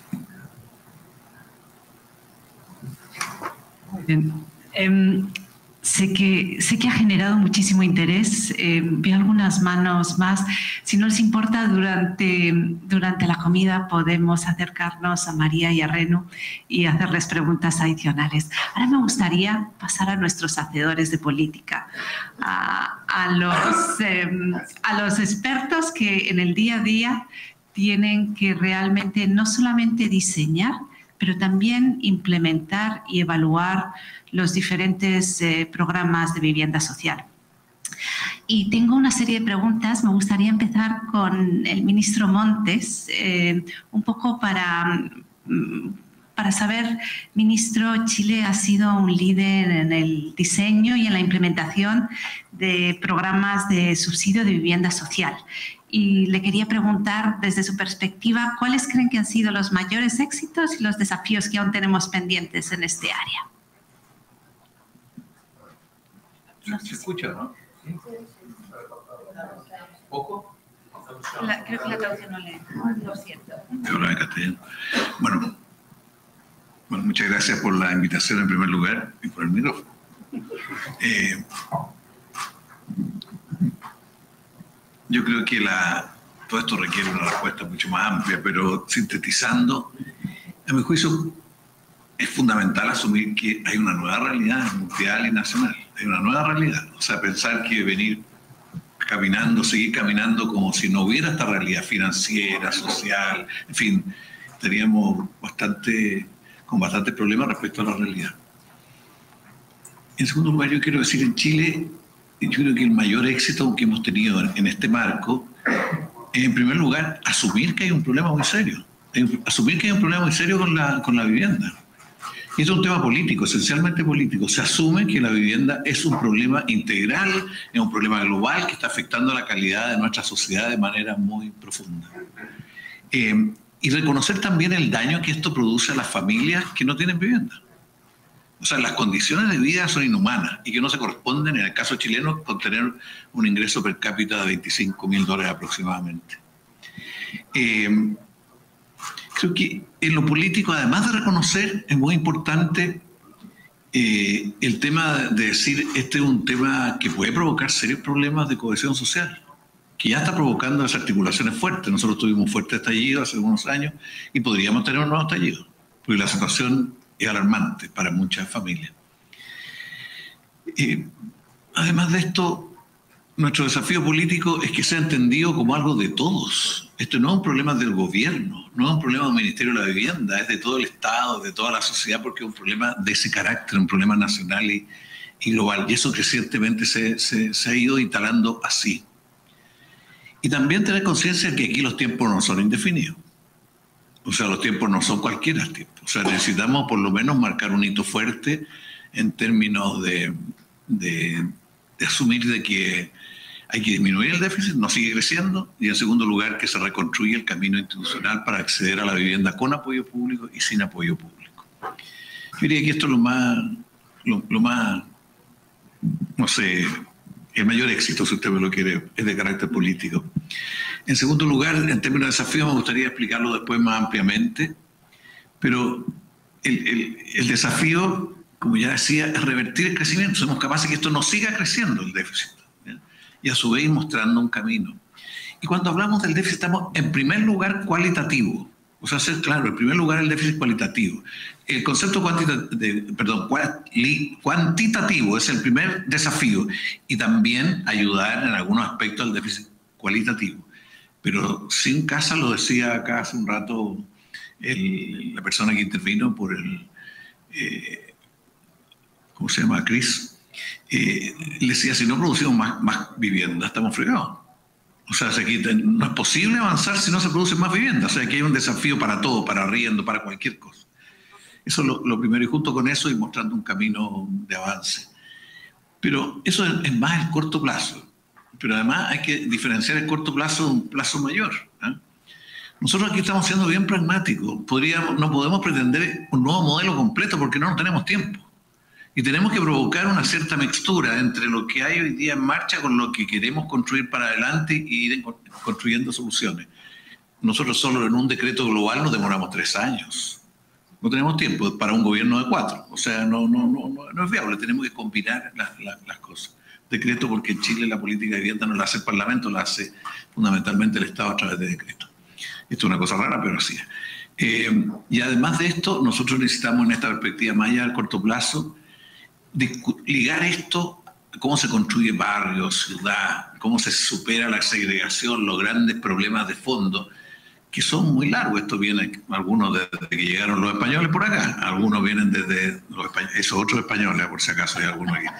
Speaker 6: Bien. Eh, sé, que, sé que ha generado muchísimo interés. Eh, veo algunas manos más. Si no les importa, durante, durante la comida podemos acercarnos a María y a Renu y hacerles preguntas adicionales. Ahora me gustaría pasar a nuestros hacedores de política, a, a, los, eh, a los expertos que en el día a día tienen que realmente no solamente diseñar, pero también implementar y evaluar los diferentes eh, programas de vivienda social. Y tengo una serie de preguntas. Me gustaría empezar con el ministro Montes, eh, un poco para, para saber, ministro, Chile ha sido un líder en el diseño y en la implementación de programas de subsidio de vivienda social. Y le quería preguntar, desde su perspectiva, ¿cuáles creen que han sido los mayores éxitos y los desafíos que aún tenemos pendientes en este área?
Speaker 13: No se escucha, ¿no? ¿Poco?
Speaker 1: La, creo que la traducción no lee, lo siento.
Speaker 13: Bueno, bueno, muchas gracias por la invitación en primer lugar y por el micrófono. Eh, Yo creo que la, todo esto requiere una respuesta mucho más amplia, pero sintetizando, a mi juicio es fundamental asumir que hay una nueva realidad mundial y nacional. Hay una nueva realidad. O sea, pensar que venir caminando, seguir caminando como si no hubiera esta realidad financiera, social, en fin, estaríamos bastante, con bastantes problemas respecto a la realidad. En segundo lugar, yo quiero decir, en Chile, yo creo que el mayor éxito que hemos tenido en este marco es, en primer lugar, asumir que hay un problema muy serio. Asumir que hay un problema muy serio con la, con la vivienda. Y es un tema político, esencialmente político. Se asume que la vivienda es un problema integral, es un problema global que está afectando la calidad de nuestra sociedad de manera muy profunda. Eh, y reconocer también el daño que esto produce a las familias que no tienen vivienda. O sea, las condiciones de vida son inhumanas y que no se corresponden, en el caso chileno, con tener un ingreso per cápita de veinticinco mil dólares aproximadamente. Eh, creo que en lo político, además de reconocer, es muy importante eh, el tema de decir, este es un tema que puede provocar serios problemas de cohesión social, que ya está provocando desarticulaciones fuertes. Nosotros tuvimos un fuerte estallido hace unos años y podríamos tener un nuevo estallido, porque la situación es alarmante para muchas familias. Eh, además de esto, nuestro desafío político es que sea entendido como algo de todos. Esto no es un problema del gobierno, no es un problema del Ministerio de la Vivienda, es de todo el Estado, de toda la sociedad, porque es un problema de ese carácter, un problema nacional y, y global. Y eso crecientemente se, se, se ha ido instalando así. Y también tener conciencia de que aquí los tiempos no son indefinidos. O sea, los tiempos no son cualquiera tiempos. O sea, necesitamos por lo menos marcar un hito fuerte en términos de, de, de asumir de que hay que disminuir el déficit, no sigue creciendo, y en segundo lugar que se reconstruya el camino institucional para acceder a la vivienda con apoyo público y sin apoyo público. Yo diría que esto es lo más, lo, lo más no sé, el mayor éxito, si usted me lo quiere, es de carácter político. En segundo lugar, en términos de desafío, me gustaría explicarlo después más ampliamente, pero el, el, el desafío, como ya decía, es revertir el crecimiento. Somos capaces de que esto no siga creciendo, el déficit, ¿ya? Y a su vez mostrando un camino. Y cuando hablamos del déficit, estamos en primer lugar cualitativo. O sea, ser claro, en primer lugar el déficit cualitativo. El concepto de, perdón, cuantitativo es el primer desafío y también ayudar en algunos aspectos al déficit cualitativo. Pero sin casa, lo decía acá hace un rato el, la persona que intervino por el, eh, ¿cómo se llama? Chris, eh, le decía, si no producimos más, más vivienda, estamos fregados. O sea, aquí no es posible avanzar si no se producen más viviendas. O sea, aquí hay un desafío para todo, para arriendo, para cualquier cosa. Eso es lo, lo primero, y junto con eso ir mostrando un camino de avance. Pero eso es, es más el corto plazo. Pero además hay que diferenciar el corto plazo de un plazo mayor, ¿eh? Nosotros aquí estamos siendo bien pragmáticos. Podríamos, no podemos pretender un nuevo modelo completo porque no, no tenemos tiempo. Y tenemos que provocar una cierta mixtura entre lo que hay hoy día en marcha con lo que queremos construir para adelante y ir construyendo soluciones. Nosotros solo en un decreto global nos demoramos tres años. No tenemos tiempo para un gobierno de cuatro. O sea, no, no, no, no, no es viable. Tenemos que combinar las, las, las cosas. Decreto porque en Chile la política de vivienda no la hace el Parlamento, la hace fundamentalmente el Estado a través de decreto. Esto es una cosa rara, pero así es. Eh, y además de esto, nosotros necesitamos en esta perspectiva más allá del corto plazo, ligar esto a cómo se construye barrio, ciudad, cómo se supera la segregación, los grandes problemas de fondo, que son muy largos. Esto viene, algunos desde que llegaron los españoles por acá, algunos vienen desde los españoles, esos otros españoles, por si acaso hay algunos aquí.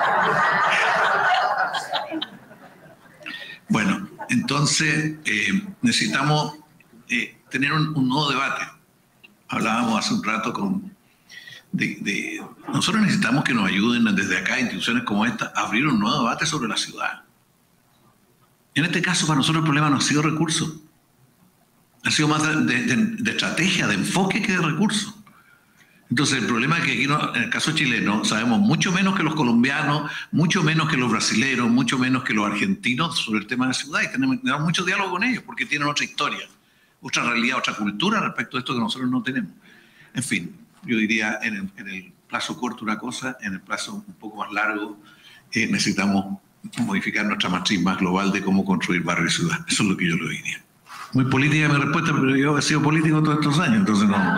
Speaker 13: Bueno, entonces eh, necesitamos eh, tener un, un nuevo debate. Hablábamos hace un rato con... De, de, nosotros necesitamos que nos ayuden desde acá, instituciones como esta, a abrir un nuevo debate sobre la ciudad. En este caso, para nosotros el problema no ha sido recursos. Ha sido más de, de, de estrategia, de enfoque que de recursos. Entonces, el problema es que aquí, no, en el caso chileno, sabemos mucho menos que los colombianos, mucho menos que los brasileños, mucho menos que los argentinos sobre el tema de la ciudad. Y tenemos, tenemos mucho diálogo con ellos porque tienen otra historia, otra realidad, otra cultura respecto a esto que nosotros no tenemos. En fin, yo diría en el, en el plazo corto una cosa, en el plazo un poco más largo eh, necesitamos modificar nuestra matriz más global de cómo construir barrio y ciudad. Eso es lo que yo le diría. Muy política mi respuesta, pero yo he sido político todos estos años, entonces no...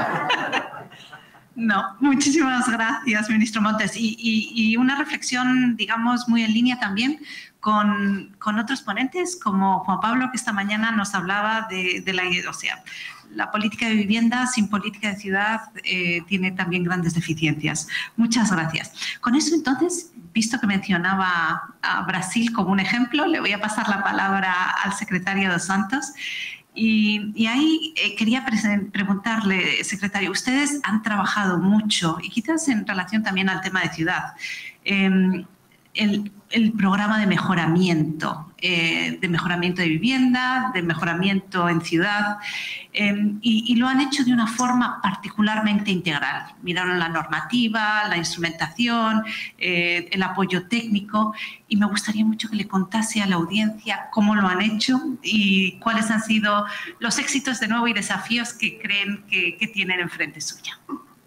Speaker 8: No, muchísimas gracias, ministro Montes. Y, y, y una reflexión, digamos, muy en línea también con, con otros ponentes, como Juan Pablo, que esta mañana nos hablaba de, de la... O sea, la política de vivienda sin política de ciudad eh, tiene también grandes deficiencias. Muchas gracias. Con eso, entonces, visto que mencionaba a Brasil como un ejemplo, le voy a pasar la palabra al secretario dos Santos. Y, y ahí eh, quería preguntarle, secretario, ustedes han trabajado mucho, y quizás en relación también al tema de ciudad, eh, el, el programa de mejoramiento, eh, de mejoramiento de vivienda, de mejoramiento en ciudad, eh, y, y lo han hecho de una forma particularmente integral. Miraron la normativa, la instrumentación, eh, el apoyo técnico, y me gustaría mucho que le contase a la audiencia cómo lo han hecho y cuáles han sido los éxitos de nuevo y desafíos que creen que, que tienen enfrente suya.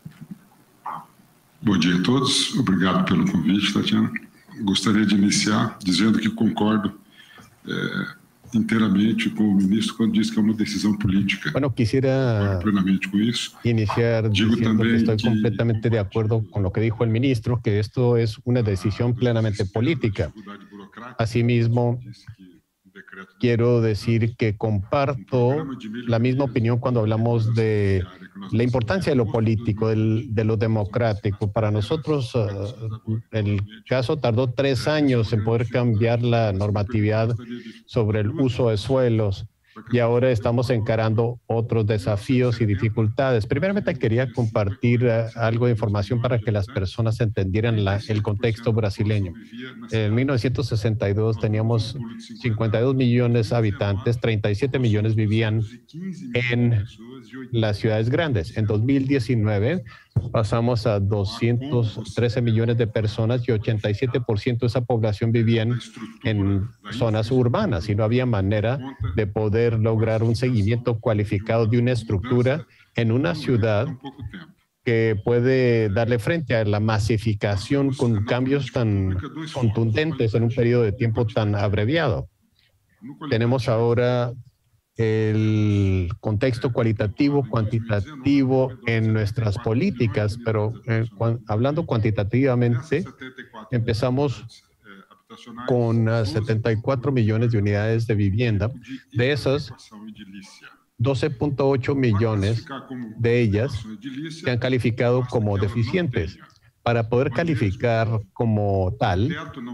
Speaker 14: Bom dia a todos. Obrigado pelo convite, Tatiana. Gostaria de iniciar dizendo que concordo eh, inteiramente con el ministro cuando dice que es una decisión política.
Speaker 11: Bueno, quisiera
Speaker 14: plenamente con eso.
Speaker 11: iniciar
Speaker 14: Digo
Speaker 11: diciendo que estoy
Speaker 14: que,
Speaker 11: completamente de acuerdo con lo que dijo el ministro, que esto es una decisión plenamente política. Asimismo, quiero decir que comparto la misma opinión cuando hablamos de la importancia de lo político, del, de lo democrático. Para nosotros, uh, el caso tardó tres años en poder cambiar la normatividad sobre el uso de suelos y ahora estamos encarando otros desafíos y dificultades. Primeramente, quería compartir uh, algo de información para que las personas entendieran la, el contexto brasileño. En mil novecientos sesenta y dos teníamos cincuenta y dos millones de habitantes, treinta y siete millones vivían en las ciudades grandes. En dos mil diecinueve pasamos a doscientos trece millones de personas y ochenta y siete por ciento de esa población vivían en zonas urbanas y no había manera de poder lograr un seguimiento cualificado de una estructura en una ciudad que puede darle frente a la masificación con cambios tan contundentes en un periodo de tiempo tan abreviado. Tenemos ahora el contexto cualitativo, cuantitativo en nuestras políticas, pero eh, cuan, hablando cuantitativamente, empezamos con uh, setenta y cuatro millones de unidades de vivienda. De esas, doce punto ocho millones de ellas se han calificado como deficientes. Para poder calificar como tal,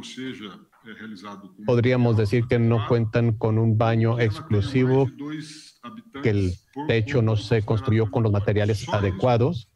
Speaker 11: podríamos decir que no cuentan con un baño exclusivo, que el techo no se construyó con los materiales adecuados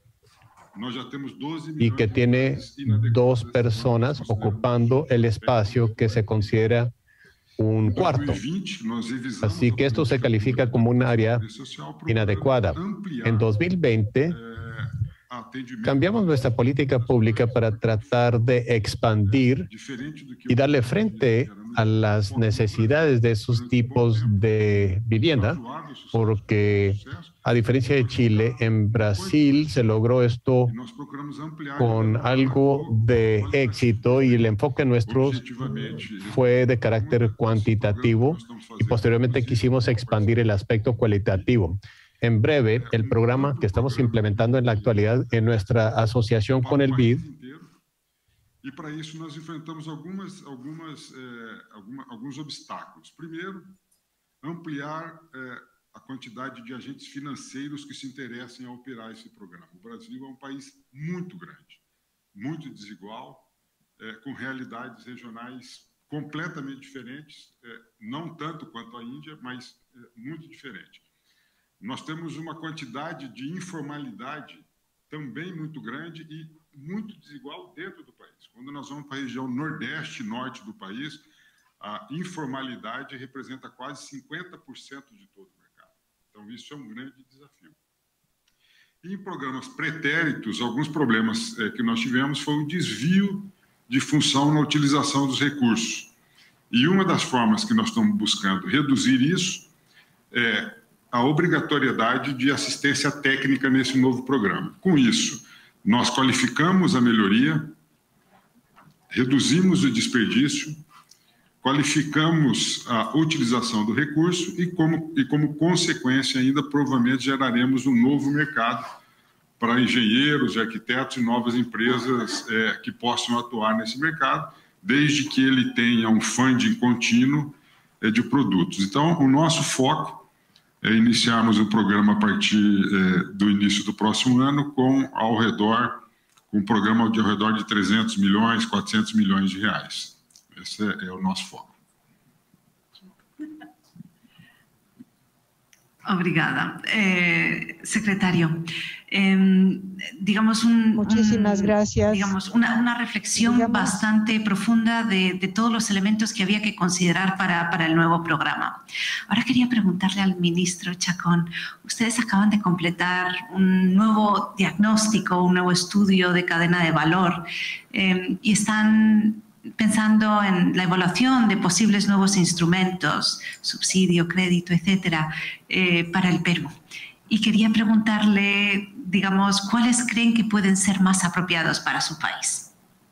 Speaker 11: y que tiene dos personas ocupando el espacio que se considera un cuarto. Así que esto se califica como un área inadecuada. En dos mil veinte, cambiamos nuestra política pública para tratar de expandir y darle frente a las necesidades de esos tipos de vivienda, porque a diferencia de Chile, en Brasil se logró esto con algo de éxito y el enfoque nuestro fue de carácter cuantitativo y posteriormente quisimos expandir el aspecto cualitativo. En breve, el programa que estamos implementando en la actualidad en nuestra asociación con el B I D.
Speaker 14: E para isso nós enfrentamos algumas, algumas, eh, alguma, alguns obstáculos. Primeiro, ampliar eh, a quantidade de agentes financeiros que se interessem a operar esse programa. O Brasil é um país muito grande, muito desigual, eh, com realidades regionais completamente diferentes, eh, não tanto quanto a Índia, mas eh, muito diferente. Nós temos uma quantidade de informalidade também muito grande e muito desigual dentro do país. Quando nós vamos para a região nordeste e norte do país, a informalidade representa quase cinquenta por cento de todo o mercado. Então, isso é um grande desafio. E em programas pretéritos, alguns problemas é, que nós tivemos foi o desvio de função na utilização dos recursos. E uma das formas que nós estamos buscando reduzir isso é a obrigatoriedade de assistência técnica nesse novo programa. Com isso, nós qualificamos a melhoria, reduzimos o desperdício, qualificamos a utilização do recurso e como, e como consequência ainda provavelmente geraremos um novo mercado para engenheiros, arquitetos e novas empresas é, que possam atuar nesse mercado, desde que ele tenha um funding contínuo é, de produtos. Então, o nosso foco é iniciarmos o programa a partir é, do início do próximo ano com ao redor, com um programa de ao redor de trezentos milhões, quatrocentos milhões de reais. Esse é, é o nosso foco.
Speaker 8: Obrigada. Eh, secretario, eh, digamos, un,
Speaker 5: Muchísimas
Speaker 8: un,
Speaker 5: gracias.
Speaker 8: digamos una, una reflexión digamos, bastante profunda de, de todos los elementos que había que considerar para, para el nuevo programa. Ahora quería preguntarle al ministro Chacón, ustedes acaban de completar un nuevo diagnóstico, un nuevo estudio de cadena de valor eh, y están pensando en la evaluación de posibles nuevos instrumentos, subsidio, crédito, etcétera, eh, para el Perú. Y quería preguntarle, digamos, ¿cuáles creen que pueden ser más apropiados para su país?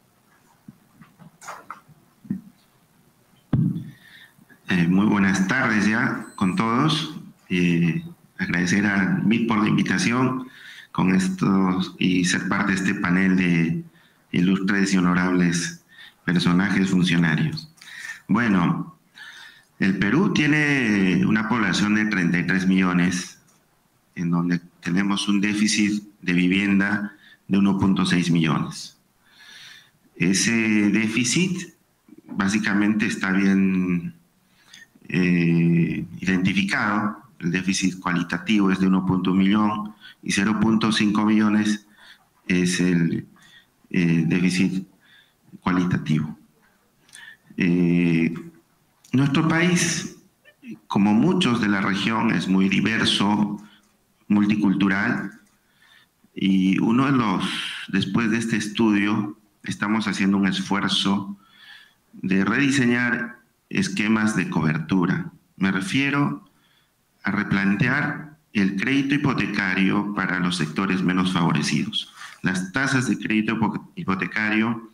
Speaker 15: Eh, muy buenas tardes ya con todos. Eh, agradecer a M I T por la invitación con estos y ser parte de este panel de ilustres y honorables personajes funcionarios. Bueno, el Perú tiene una población de treinta y tres millones, en donde tenemos un déficit de vivienda de uno punto seis millones. Ese déficit básicamente está bien eh, identificado. El déficit cualitativo es de uno punto uno millón y cero punto cinco millones es el eh, déficit cualitativo. Eh, nuestro país, como muchos de la región, es muy diverso, multicultural. Y uno de los, después de este estudio, estamos haciendo un esfuerzo de rediseñar esquemas de cobertura. Me refiero a replantear el crédito hipotecario para los sectores menos favorecidos. Las tasas de crédito hipotecario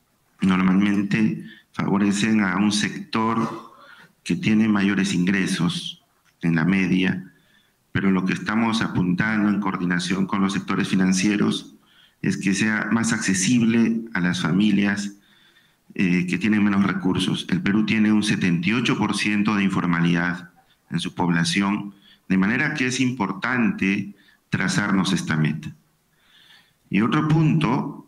Speaker 15: normalmente favorecen a un sector que tiene mayores ingresos en la media, pero lo que estamos apuntando en coordinación con los sectores financieros es que sea más accesible a las familias eh, que tienen menos recursos. El Perú tiene un setenta y ocho por ciento de informalidad en su población, de manera que es importante trazarnos esta meta. Y otro punto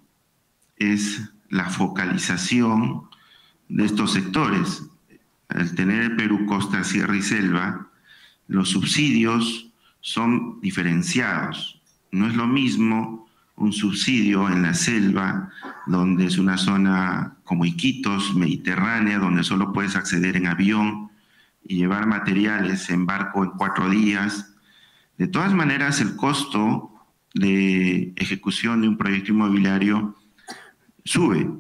Speaker 15: es la focalización de estos sectores. Al tener el Perú costa, sierra y selva, los subsidios son diferenciados. No es lo mismo un subsidio en la selva, donde es una zona como Iquitos, mediterránea, donde solo puedes acceder en avión y llevar materiales en barco en cuatro días. De todas maneras, el costo de ejecución de un proyecto inmobiliario sube,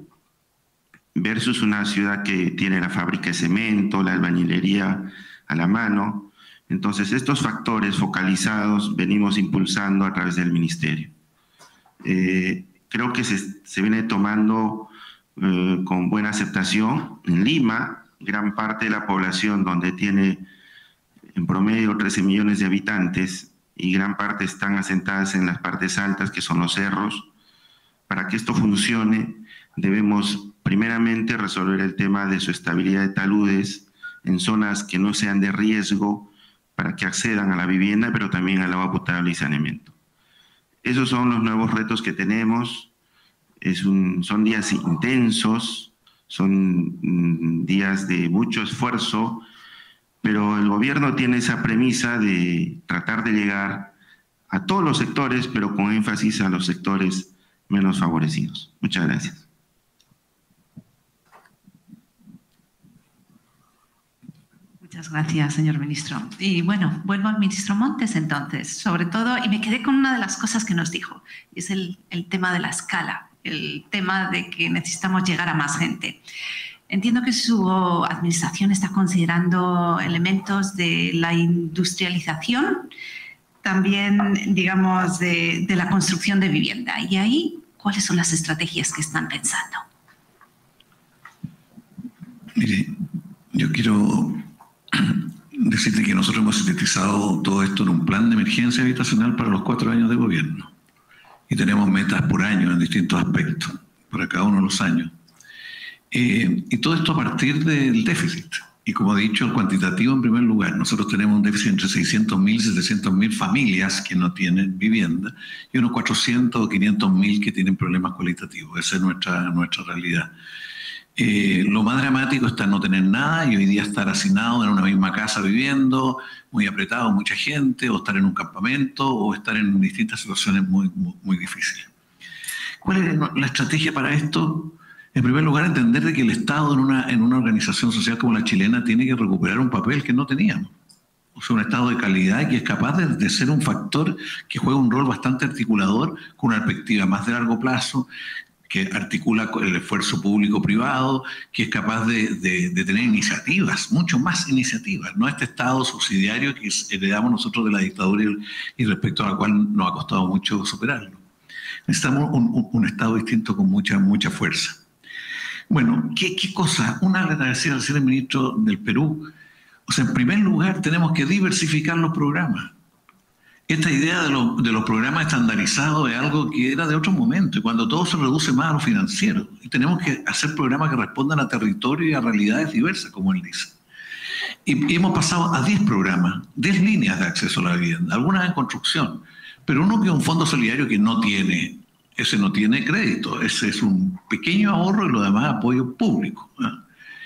Speaker 15: versus una ciudad que tiene la fábrica de cemento, la albañilería a la mano. Entonces, estos factores focalizados venimos impulsando a través del Ministerio. Eh, creo que se, se viene tomando eh, con buena aceptación. En Lima, gran parte de la población, donde tiene en promedio trece millones de habitantes, y gran parte están asentadas en las partes altas, que son los cerros. Para que esto funcione, debemos primeramente resolver el tema de su estabilidad de taludes en zonas que no sean de riesgo, para que accedan a la vivienda, pero también al agua potable y saneamiento. Esos son los nuevos retos que tenemos. Es un, son días intensos, son mm, días de mucho esfuerzo, pero el gobierno tiene esa premisa de tratar de llegar a todos los sectores, pero con énfasis a los sectores menos favorecidos. Muchas gracias.
Speaker 8: Muchas gracias, señor ministro. Y bueno, vuelvo al ministro Montes entonces, sobre todo, y me quedé con una de las cosas que nos dijo, y es el, el tema de la escala, el tema de que necesitamos llegar a más gente. Entiendo que su administración está considerando elementos de la industrialización, también, digamos, de, de la construcción de vivienda. Y ahí, ¿cuáles son las estrategias que están pensando?
Speaker 13: Mire, yo quiero decirte que nosotros hemos sintetizado todo esto en un plan de emergencia habitacional para los cuatro años de gobierno. Y tenemos metas por año en distintos aspectos, para cada uno de los años. Eh, y todo esto a partir del déficit. Y como he dicho, el cuantitativo en primer lugar. Nosotros tenemos un déficit entre seiscientos mil y setecientos mil familias que no tienen vivienda y unos cuatrocientos o quinientos mil que tienen problemas cualitativos. Esa es nuestra, nuestra realidad. Eh, lo más dramático está no tener nada y hoy día estar hacinado en una misma casa viviendo, muy apretado, mucha gente, o estar en un campamento, o estar en distintas situaciones muy, muy, muy difíciles. ¿Cuál es la estrategia para esto? En primer lugar, entender de que el Estado en una, en una organización social como la chilena tiene que recuperar un papel que no teníamos. O sea, un Estado de calidad que es capaz de, de ser un factor que juega un rol bastante articulador con una perspectiva más de largo plazo, que articula el esfuerzo público-privado, que es capaz de, de, de tener iniciativas, mucho más iniciativas, no este Estado subsidiario que heredamos nosotros de la dictadura y, y respecto a la cual nos ha costado mucho superarlo. Necesitamos un, un, un Estado distinto con mucha, mucha fuerza. Bueno, ¿qué, qué cosa? Una le decía al señor ministro del Perú. O sea, en primer lugar, tenemos que diversificar los programas. Esta idea de, lo, de los programas estandarizados es algo que era de otro momento, y cuando todo se reduce más a lo financiero. Y tenemos que hacer programas que respondan a territorio y a realidades diversas, como él dice. Y, y hemos pasado a diez programas, diez líneas de acceso a la vivienda, algunas en construcción, pero uno que es un fondo solidario que no tiene, ese no tiene crédito, ese es un pequeño ahorro y lo demás apoyo público, ¿no?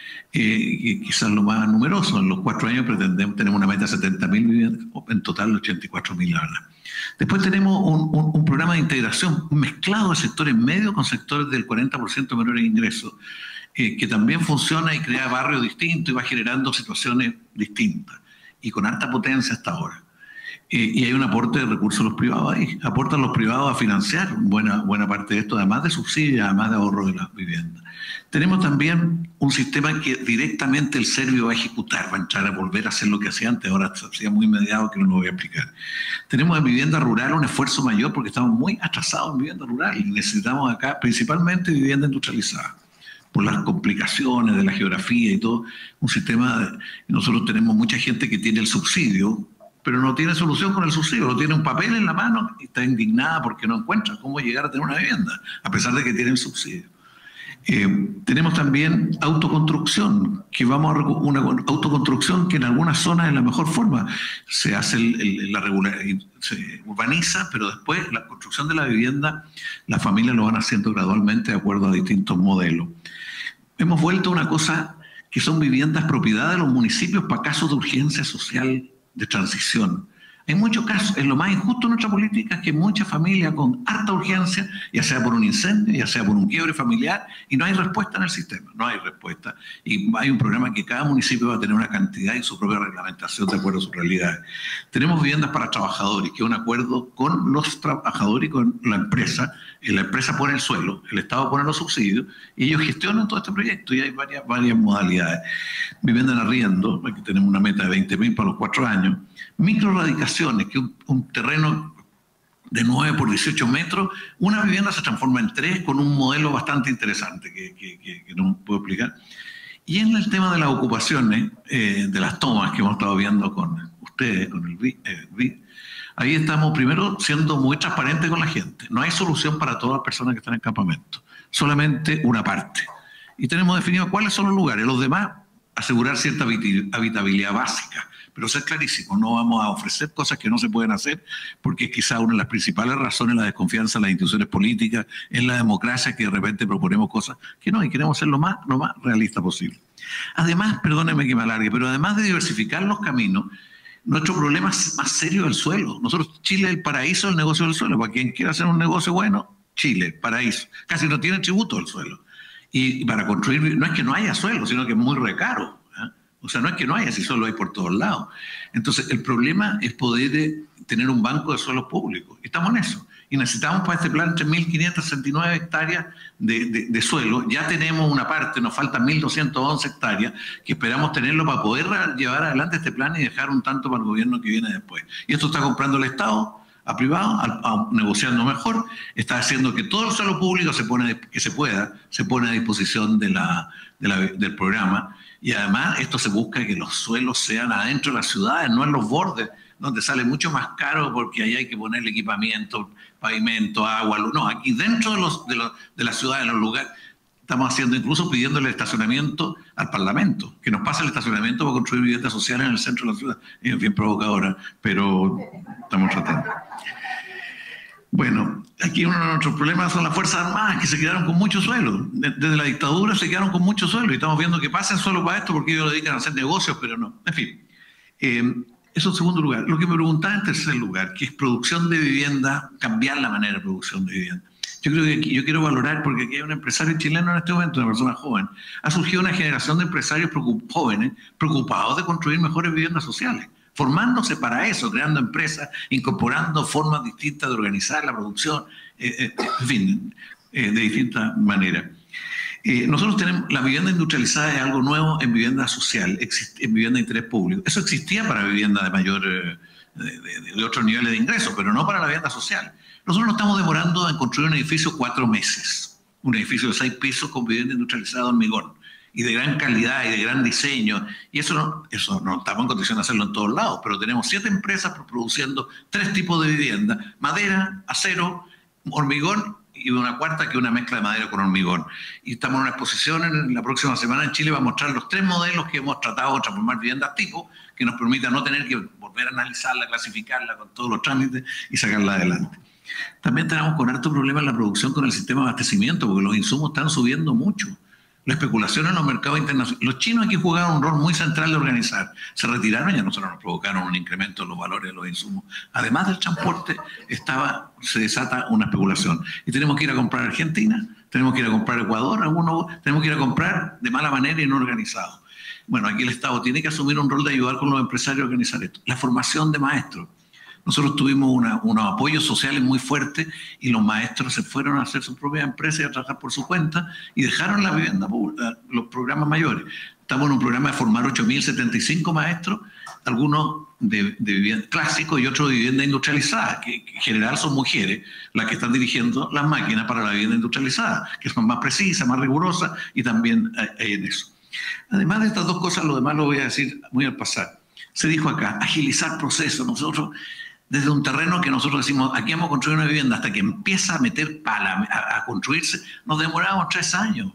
Speaker 13: Eh, quizás lo más numeroso. En los cuatro años pretendemos, tenemos una meta de setenta mil viviendas, en total ochenta y cuatro mil. Después tenemos un, un, un programa de integración mezclado de sectores medios con sectores del cuarenta por ciento menores ingresos, eh, que también funciona y crea barrios distintos y va generando situaciones distintas, y con alta potencia hasta ahora. Eh, y hay un aporte de recursos de los privados ahí. Aportan los privados a financiar buena, buena parte de esto, además de subsidios, además de ahorro de las viviendas. Tenemos también un sistema que directamente el serbio va a ejecutar, va a entrar a volver a hacer lo que hacía antes, ahora se hacía muy mediado que no lo voy a explicar. Tenemos en vivienda rural un esfuerzo mayor porque estamos muy atrasados en vivienda rural y necesitamos acá principalmente vivienda industrializada, por las complicaciones de la geografía y todo, un sistema, de, nosotros tenemos mucha gente que tiene el subsidio, pero no tiene solución con el subsidio, no tiene un papel en la mano y está indignada porque no encuentra cómo llegar a tener una vivienda, a pesar de que tiene el subsidio. Eh, tenemos también autoconstrucción, que vamos a una autoconstrucción que en algunas zonas es la mejor forma. Se hace el, el, la regular, se urbaniza, pero después la construcción de la vivienda, las familias lo van haciendo gradualmente de acuerdo a distintos modelos. Hemos vuelto a una cosa que son viviendas propiedad de los municipios para casos de urgencia social de transición. Hay muchos casos, es lo más injusto en nuestra política, que muchas familias con harta urgencia, ya sea por un incendio, ya sea por un quiebre familiar, y no hay respuesta en el sistema, no hay respuesta. Y hay un programa que cada municipio va a tener una cantidad y su propia reglamentación de acuerdo a sus realidades. Tenemos viviendas para trabajadores, que es un acuerdo con los trabajadores y con la empresa. La empresa pone el suelo, el Estado pone los subsidios, y ellos gestionan todo este proyecto, y hay varias, varias modalidades. Vivienda en arriendo, aquí tenemos una meta de veinte mil para los cuatro años. Microradicaciones, que un, un terreno de nueve por dieciocho metros, una vivienda se transforma en tres con un modelo bastante interesante que, que, que, que no puedo explicar. Y en el tema de las ocupaciones, eh, de las tomas que hemos estado viendo con ustedes, con el V I D, ahí estamos primero siendo muy transparentes con la gente. No hay solución para todas las personas que están en campamento, solamente una parte. Y tenemos definido cuáles son los lugares, los demás asegurar cierta habitabilidad básica. Pero ser clarísimo, no vamos a ofrecer cosas que no se pueden hacer, porque es quizá una de las principales razones la desconfianza en las instituciones políticas, en la democracia, que de repente proponemos cosas que no, y queremos ser lo más, lo más realista posible. Además, perdónenme que me alargue, pero además de diversificar los caminos, nuestro problema es más serio del suelo. Nosotros, Chile es el paraíso del negocio del suelo. Para quien quiera hacer un negocio bueno, Chile, paraíso. Casi no tiene tributo del suelo. Y, y para construir, no es que no haya suelo, sino que es muy recaro. O sea, no es que no haya, si solo hay por todos lados. Entonces, el problema es poder eh, tener un banco de suelos públicos. Estamos en eso. Y necesitamos para este plan tres mil quinientas sesenta y nueve hectáreas de, de, de suelo. Ya tenemos una parte, nos faltan mil doscientas once hectáreas, que esperamos tenerlo para poder llevar adelante este plan y dejar un tanto para el gobierno que viene después. Y esto está comprando el Estado a privado, a, a, negociando mejor, está haciendo que todo el suelo público se pone, que se pueda, se pone a disposición de la, de la, del programa. Y además esto se busca que los suelos sean adentro de las ciudades, no en los bordes, donde sale mucho más caro porque ahí hay que ponerle equipamiento, pavimento, agua, luz. No, aquí dentro de, los, de, los, de la ciudad, en los lugares, estamos haciendo, incluso pidiéndole estacionamiento al Parlamento, que nos pase el estacionamiento para construir viviendas sociales en el centro de la ciudad. Es bien provocadora, pero estamos tratando. Bueno, aquí uno de nuestros problemas son las Fuerzas Armadas, que se quedaron con mucho suelo. Desde la dictadura se quedaron con mucho suelo y estamos viendo que pasen suelo para esto porque ellos lo dedican a hacer negocios, pero no. En fin, eh, eso en segundo lugar. Lo que me preguntaba en tercer lugar, que es producción de vivienda, cambiar la manera de producción de vivienda. Yo creo que aquí, yo quiero valorar, porque aquí hay un empresario chileno en este momento, una persona joven. Ha surgido una generación de empresarios preocup- jóvenes preocupados de construir mejores viviendas sociales, formándose para eso, creando empresas, incorporando formas distintas de organizar la producción, eh, eh, en fin, eh, de distintas maneras. Eh, nosotros tenemos, la vivienda industrializada es algo nuevo en vivienda social, existe, en vivienda de interés público. Eso existía para vivienda de mayor, eh, de, de, de otros niveles de ingresos, pero no para la vivienda social. Nosotros nos estamos demorando en construir un edificio cuatro meses, un edificio de seis pisos con vivienda industrializada de hormigón, y de gran calidad y de gran diseño, y eso no, eso no estamos en condición de hacerlo en todos lados, pero tenemos siete empresas produciendo tres tipos de vivienda: madera, acero, hormigón, y una cuarta que es una mezcla de madera con hormigón. Y estamos en una exposición en la próxima semana en Chile, va a mostrar los tres modelos que hemos tratado de transformar viviendas tipo, que nos permita no tener que volver a analizarla, clasificarla con todos los trámites y sacarla adelante. También tenemos con harto problema en la producción con el sistema de abastecimiento, porque los insumos están subiendo mucho. La especulación en los mercados internacionales. Los chinos aquí jugaron un rol muy central de organizar. Se retiraron y a nosotros nos provocaron un incremento en los valores de los insumos. Además del transporte, estaba, se desata una especulación. Y tenemos que ir a comprar a Argentina, tenemos que ir a comprar a Ecuador, algunos, tenemos que ir a comprar de mala manera y no organizado. Bueno, aquí el Estado tiene que asumir un rol de ayudar con los empresarios a organizar esto. La formación de maestros. Nosotros tuvimos una, unos apoyos sociales muy fuertes y los maestros se fueron a hacer su propia empresa y a trabajar por su cuenta y dejaron la vivienda pública, los programas mayores. Estamos en un programa de formar ocho mil setenta y cinco maestros, algunos de, de vivienda clásico y otros de vivienda industrializada, que, que en general son mujeres las que están dirigiendo las máquinas para la vivienda industrializada, que son más precisas, más rigurosas y también hay en eso. Además de estas dos cosas, lo demás lo voy a decir muy al pasar. Se dijo acá, agilizar procesos. Nosotros, desde un terreno que nosotros decimos, aquí vamos a construir una vivienda, hasta que empieza a meter pala, a, a construirse, nos demoramos tres años.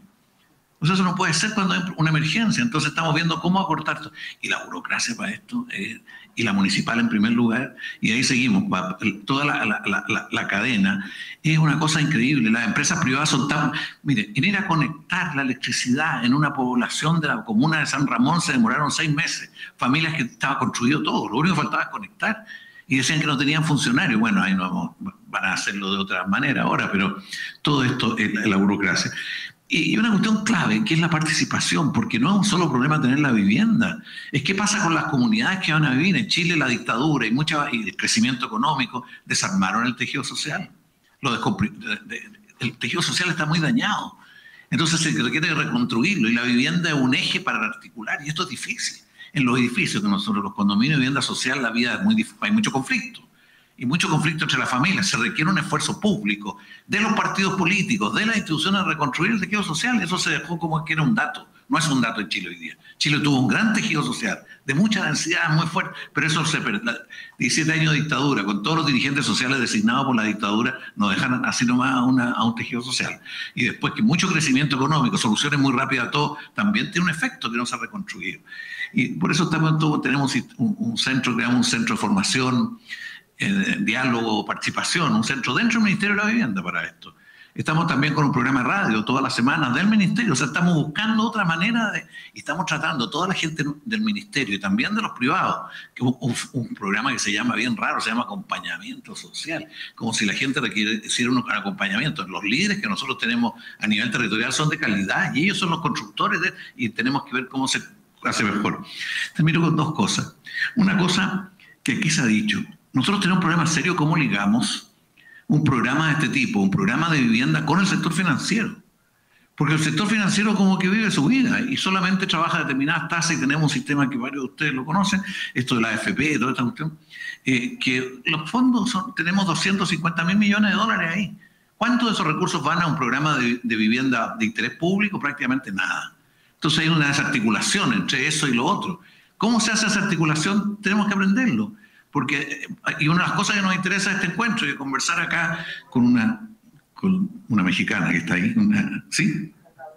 Speaker 13: O sea, eso no puede ser cuando hay una emergencia. Entonces estamos viendo cómo acortar esto. Y la burocracia para esto, eh, y la municipal en primer lugar, y ahí seguimos, toda la, la, la, la cadena. Es una cosa increíble. Las empresas privadas son tan... Mire, en ir a conectar la electricidad en una población de la comuna de San Ramón se demoraron seis meses. Familias que estaba construido todo, lo único que faltaba es conectar. Y decían que no tenían funcionarios. Bueno, ahí no vamos, van a hacerlo de otra manera ahora, pero todo esto es la, la burocracia. Y una cuestión clave, que es la participación, porque no es un solo problema tener la vivienda, es qué pasa con las comunidades que van a vivir. En Chile la dictadura y, mucha, y el crecimiento económico desarmaron el tejido social. Lo de, de, el tejido social está muy dañado, entonces se requiere reconstruirlo y la vivienda es un eje para articular, y esto es difícil. En los edificios que nosotros, los condominios de vivienda social, la vida es muy difícil, hay mucho conflicto. Y mucho conflicto entre las familias. Se requiere un esfuerzo público de los partidos políticos, de las instituciones, de reconstruir el tejido social. Eso se dejó como que era un dato. No es un dato en Chile hoy día. Chile tuvo un gran tejido social, de mucha densidad, muy fuerte, pero eso se perdió. diecisiete años de dictadura, con todos los dirigentes sociales designados por la dictadura, nos dejan así nomás a, una, a un tejido social. Y después que mucho crecimiento económico, soluciones muy rápidas a todo, también tiene un efecto que no se ha reconstruido. Y por eso estamos en todo, tenemos un, un centro, creamos un centro de formación, Eh, diálogo, participación, un centro dentro del Ministerio de la Vivienda para esto. Estamos también con un programa de radio todas las semanas del Ministerio, o sea, estamos buscando otra manera de, y estamos tratando toda la gente del Ministerio y también de los privados, que un, un, un programa que se llama bien raro, se llama acompañamiento social, como si la gente requiriera un acompañamiento. Los líderes que nosotros tenemos a nivel territorial son de calidad y ellos son los constructores de, y tenemos que ver cómo se hace mejor. Termino con dos cosas. Una cosa que aquí se ha dicho, nosotros tenemos un problema serio, cómo ligamos un programa de este tipo, un programa de vivienda con el sector financiero. Porque el sector financiero como que vive su vida y solamente trabaja a determinadas tasas y tenemos un sistema que varios de ustedes lo conocen, esto de la A F P, toda esta cuestión, eh, que los fondos son, tenemos doscientos cincuenta mil millones de dólares ahí. ¿Cuántos de esos recursos van a un programa de, de vivienda de interés público? Prácticamente nada. Entonces hay una desarticulación entre eso y lo otro. ¿Cómo se hace esa articulación? Tenemos que aprenderlo. Porque, y una de las cosas que nos interesa de este encuentro es conversar acá con una, con una mexicana que está ahí. Una, ¿sí?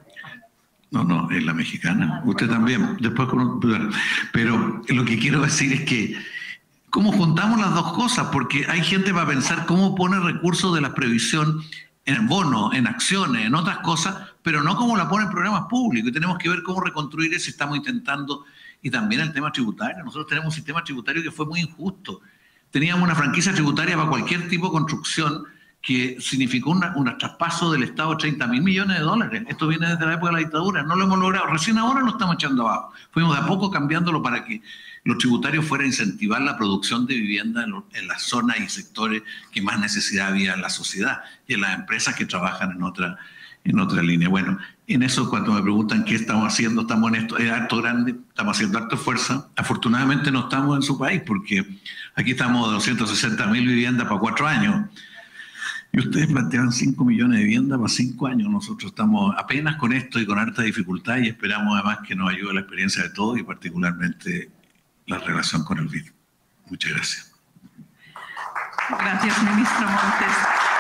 Speaker 13: No, no, es la mexicana. Usted también. Después con, pero lo que quiero decir es que cómo juntamos las dos cosas, porque hay gente para pensar cómo pone recursos de la previsión en bonos, en acciones, en otras cosas, pero no cómo la pone en programas públicos. Y tenemos que ver cómo reconstruir eso. Estamos intentando. Y también el tema tributario. Nosotros tenemos un sistema tributario que fue muy injusto. Teníamos una franquicia tributaria para cualquier tipo de construcción que significó una, un traspaso del Estado de treinta mil millones de dólares. Esto viene desde la época de la dictadura. No lo hemos logrado. Recién ahora lo estamos echando abajo. Fuimos de a poco cambiándolo para que los tributarios fueran a incentivar la producción de vivienda en, lo, en las zonas y sectores que más necesidad había en la sociedad y en las empresas que trabajan en otra, en otra línea. Bueno, en eso cuando me preguntan qué estamos haciendo, estamos en esto, es harto grande, estamos haciendo harto fuerza. Afortunadamente no estamos en su país porque aquí estamos de doscientos sesenta mil viviendas para cuatro años. Y ustedes plantean cinco millones de viviendas para cinco años. Nosotros estamos apenas con esto y con harta dificultad y esperamos además que nos ayude la experiencia de todos y particularmente la relación con el virus. Muchas gracias.
Speaker 1: Gracias, ministro Montes.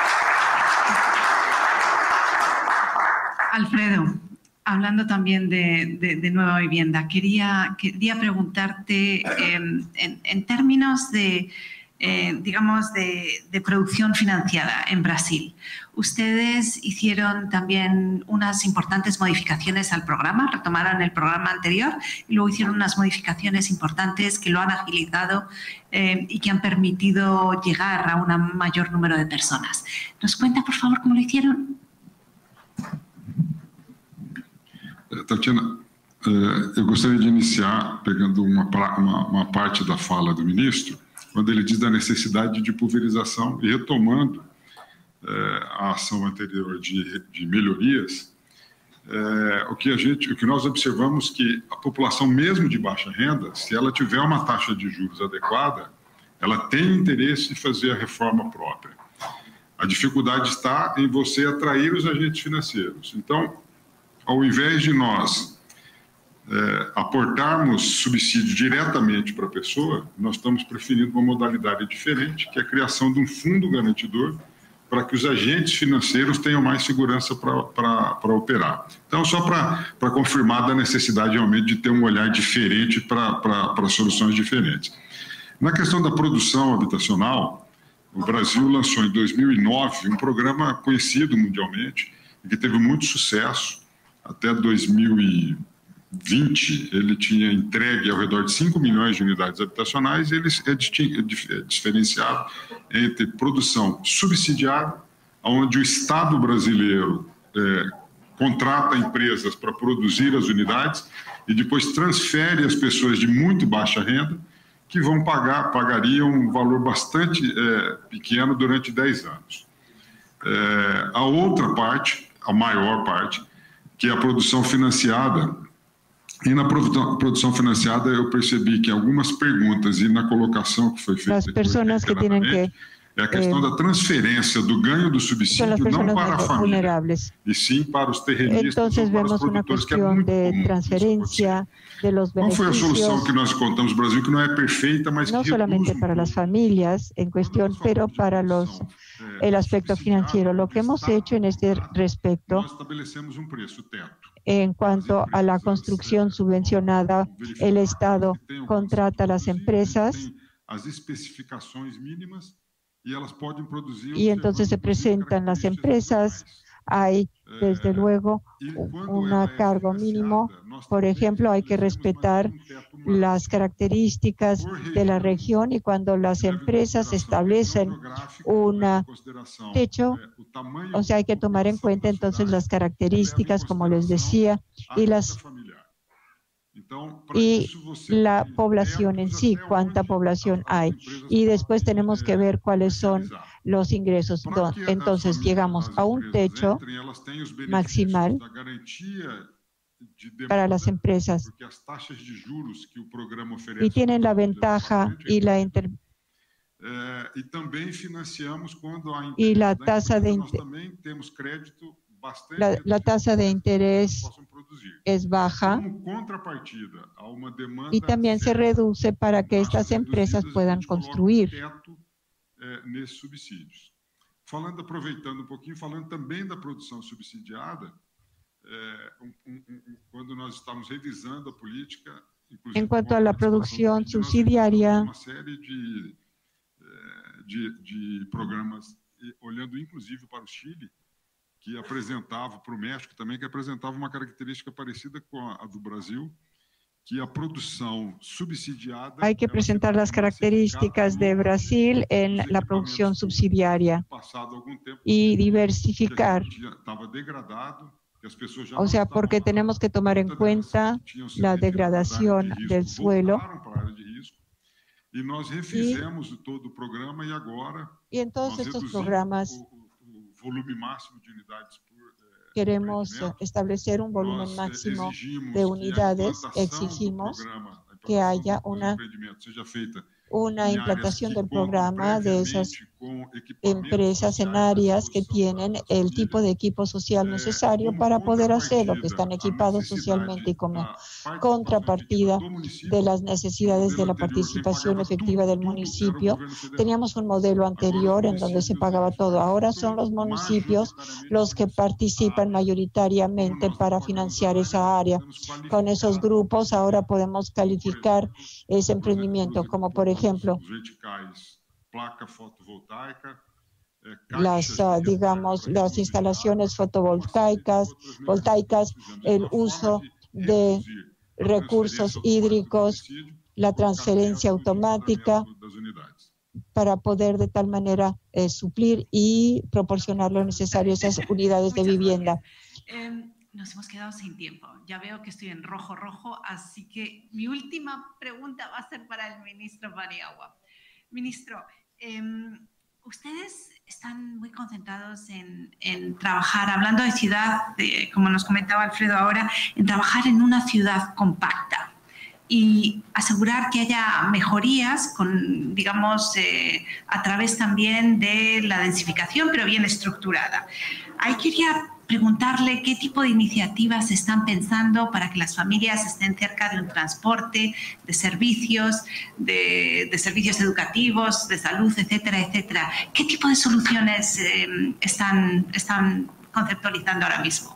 Speaker 1: Alfredo, hablando también de, de, de nueva vivienda, quería, quería preguntarte eh, en, en términos de, eh, digamos, de, de producción financiada en Brasil. Ustedes hicieron también unas importantes modificaciones al programa, retomaron el programa anterior y luego hicieron unas modificaciones importantes que lo han agilizado eh, y que han permitido llegar a un mayor número de personas. ¿Nos cuenta, por favor, cómo lo hicieron?
Speaker 14: Tatiana, eu gostaria de iniciar pegando uma, uma, uma parte da fala do ministro. quando ele diz da necessidade de pulverização e retomando é, a ação anterior de, de melhorias, é, o que a gente, o que nós observamos que a população mesmo de baixa renda, se ela tiver uma taxa de juros adequada, ela tem interesse em fazer a reforma própria. A dificuldade está em você atrair os agentes financeiros. Então, ao invés de nós é, aportarmos subsídio diretamente para a pessoa, nós estamos preferindo uma modalidade diferente, que é a criação de um fundo garantidor para que os agentes financeiros tenham mais segurança para operar. Então, só para confirmar da necessidade realmente de ter um olhar diferente para soluções diferentes. Na questão da produção habitacional, o Brasil lançou em dois mil e nove um programa conhecido mundialmente e que teve muito sucesso. Até dois mil e vinte, ele tinha entregue ao redor de cinco milhões de unidades habitacionais e ele é diferenciado entre produção subsidiada, onde o Estado brasileiro é, contrata empresas para produzir as unidades e depois transfere as pessoas de muito baixa renda que vão pagar, pagariam um valor bastante é, pequeno durante dez anos. É, a outra parte, a maior parte, que é a produção financiada, e na produção financiada eu percebi que algumas perguntas e na colocação que foi feita...
Speaker 16: As pessoas que têm que...
Speaker 14: É a questão eh, da transferência do ganho do subsídio não para a família, e sim para os terrenistas
Speaker 16: Entonces,
Speaker 14: ou para os produtores, que é muito
Speaker 16: de
Speaker 14: comum.
Speaker 16: transferencia de los
Speaker 14: Qual foi a solução que nós encontramos no Brasil, que não é perfeita, mas
Speaker 16: no
Speaker 14: que
Speaker 16: solamente
Speaker 14: reduz um
Speaker 16: para las familias en cuestión, pero para los el aspecto financiero? Lo que hemos hecho en este respecto,
Speaker 14: nós estabelecemos um preço teto.
Speaker 16: En cuanto a la construcción subvencionada, el Estado contrata a las empresas
Speaker 14: As especificações mínimas y ellas pueden producir.
Speaker 16: Y entonces se presentan las empresas. Hay, desde luego, un cargo mínimo. Por ejemplo, hay que respetar las características de la región, y cuando las empresas establecen un techo, o sea, hay que tomar en cuenta entonces las características, como les decía, y las y la población en sí, cuánta población hay. Y después tenemos que ver cuáles son los ingresos. Entonces llegamos a un techo maximal para las empresas. Y tienen la ventaja y la inter y la tasa de La, la tasa de interés es baja y también se reduce para que estas empresas puedan construir.
Speaker 14: Falando, aproveitando um pouquinho, falando também da produção subsidiada, quando nós estamos revisando a política,
Speaker 16: en cuanto a la producción subsidiaria,
Speaker 14: uma série de, de, de programas, olhando inclusive para o Chile, que apresentava, para o México também, que apresentava uma característica parecida com a, a do Brasil, que a produção subsidiada...
Speaker 16: Hay que presentar las características de Brasil en la producción subsidiaria y diversificar. O sea, porque tenemos que tomar en cuenta la degradación del suelo.
Speaker 14: Y nós refizemos todo o programa, e agora
Speaker 16: y en todos estos programas
Speaker 14: volume máximo de unidades por, eh,
Speaker 16: queremos
Speaker 14: por
Speaker 16: establecer un volumen máximo de unidades. Exigimos que haya una, una implantación del programa de esas empresas en áreas que tienen el tipo de equipo social necesario para poder hacerlo, que están equipados socialmente, y como contrapartida de las necesidades de la participación efectiva del municipio. Teníamos un modelo anterior en donde se pagaba todo. Ahora son los municipios los que participan mayoritariamente para financiar esa área. Con esos grupos ahora podemos calificar ese emprendimiento, como por ejemplo las, uh, digamos, las instalaciones fotovoltaicas, voltaicas, el uso de recursos hídricos, la transferencia automática, para poder de tal manera eh, suplir y proporcionar lo necesario a esas unidades de vivienda.
Speaker 8: Eh, nos hemos quedado sin tiempo. Ya veo que estoy en rojo, rojo, así que mi última pregunta va a ser para el ministro Paniagua. Ministro, eh, ustedes están muy concentrados en, en trabajar, hablando de ciudad, de, como nos comentaba Alfredo ahora, en trabajar en una ciudad compacta y asegurar que haya mejorías, con, digamos, eh, a través también de la densificación, pero bien estructurada. Ahí quería preguntarle qué tipo de iniciativas están pensando para que las familias estén cerca de un transporte, de servicios, de, de servicios educativos, de salud, etcétera, etcétera. ¿Qué tipo de soluciones eh, están, están conceptualizando ahora mismo?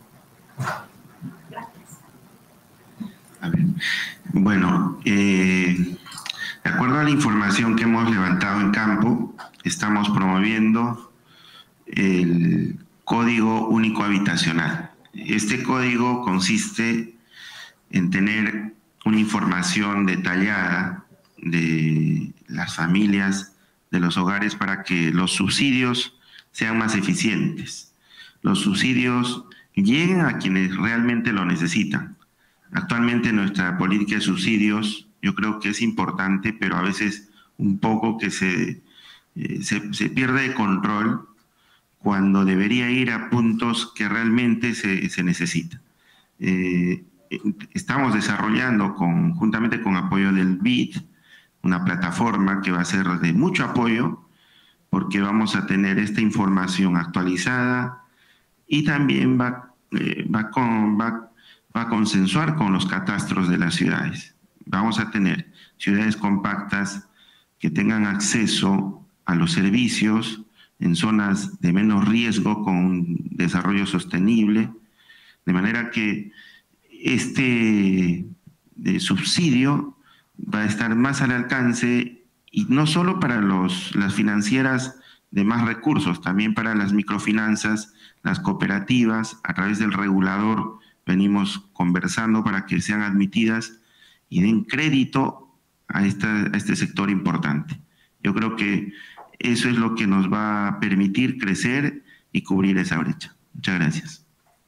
Speaker 15: A ver. Bueno, eh, de acuerdo a la información que hemos levantado en campo, estamos promoviendo el Código Único Habitacional. Este código consiste en tener una información detallada de las familias, de los hogares, para que los subsidios sean más eficientes. Los subsidios lleguen a quienes realmente lo necesitan. Actualmente nuestra política de subsidios yo creo que es importante, pero a veces un poco que se, eh, se, se pierde de control cuando debería ir a puntos que realmente se, se necesitan. Eh, estamos desarrollando, con, juntamente con apoyo del B I D, una plataforma que va a ser de mucho apoyo, porque vamos a tener esta información actualizada y también va, eh, va, con, va, va a consensuar con los catastros de las ciudades. Vamos a tener ciudades compactas que tengan acceso a los servicios en zonas de menos riesgo con un desarrollo sostenible, de manera que este de subsidio va a estar más al alcance, y no solo para los, las financieras de más recursos, también para las microfinanzas, las cooperativas. A través del regulador venimos conversando para que sean admitidas y den crédito a, esta, a este sector importante. Yo creo que eso es lo que nos va a permitir crecer y cubrir esa brecha. Muchas gracias.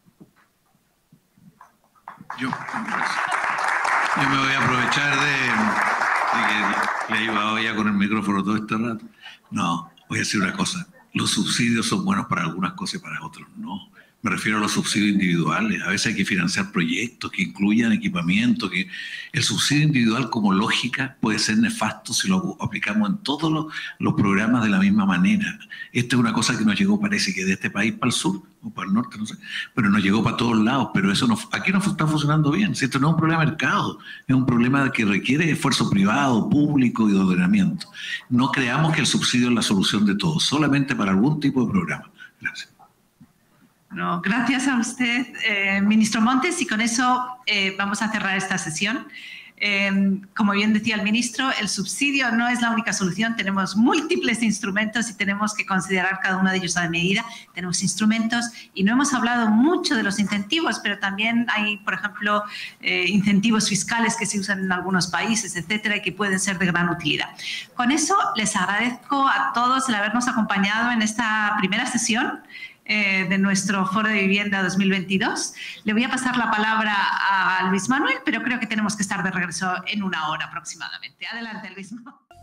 Speaker 13: Yo, yo me voy a aprovechar de, de que le he llevado ya con el micrófono todo este rato. No, voy a decir una cosa. Los subsidios son buenos para algunas cosas y para otras no. Me refiero a los subsidios individuales. A veces hay que financiar proyectos que incluyan equipamiento. Que el subsidio individual como lógica puede ser nefasto si lo aplicamos en todos los, los programas de la misma manera. Esta es una cosa que nos llegó, parece que de este país para el sur o para el norte, no sé, pero nos llegó para todos lados. Pero eso no, aquí no está funcionando bien. Si esto no es un problema de mercado, es un problema que requiere esfuerzo privado, público y de ordenamiento. No creamos que el subsidio es la solución de todo, solamente para algún tipo de programa. Gracias.
Speaker 8: No, gracias a usted, eh, ministro Montes, y con eso eh, vamos a cerrar esta sesión. Eh, como bien decía el ministro, el subsidio no es la única solución. Tenemos múltiples instrumentos y tenemos que considerar cada uno de ellos a la medida. Tenemos instrumentos y no hemos hablado mucho de los incentivos, pero también hay, por ejemplo, eh, incentivos fiscales que se usan en algunos países, etcétera, y que pueden ser de gran utilidad. Con eso les agradezco a todos el habernos acompañado en esta primera sesión de nuestro Foro de Vivienda dos mil veintidós. Le voy a pasar la palabra a Luis Manuel, pero creo que tenemos que estar de regreso en una hora aproximadamente. Adelante, Luis Manuel.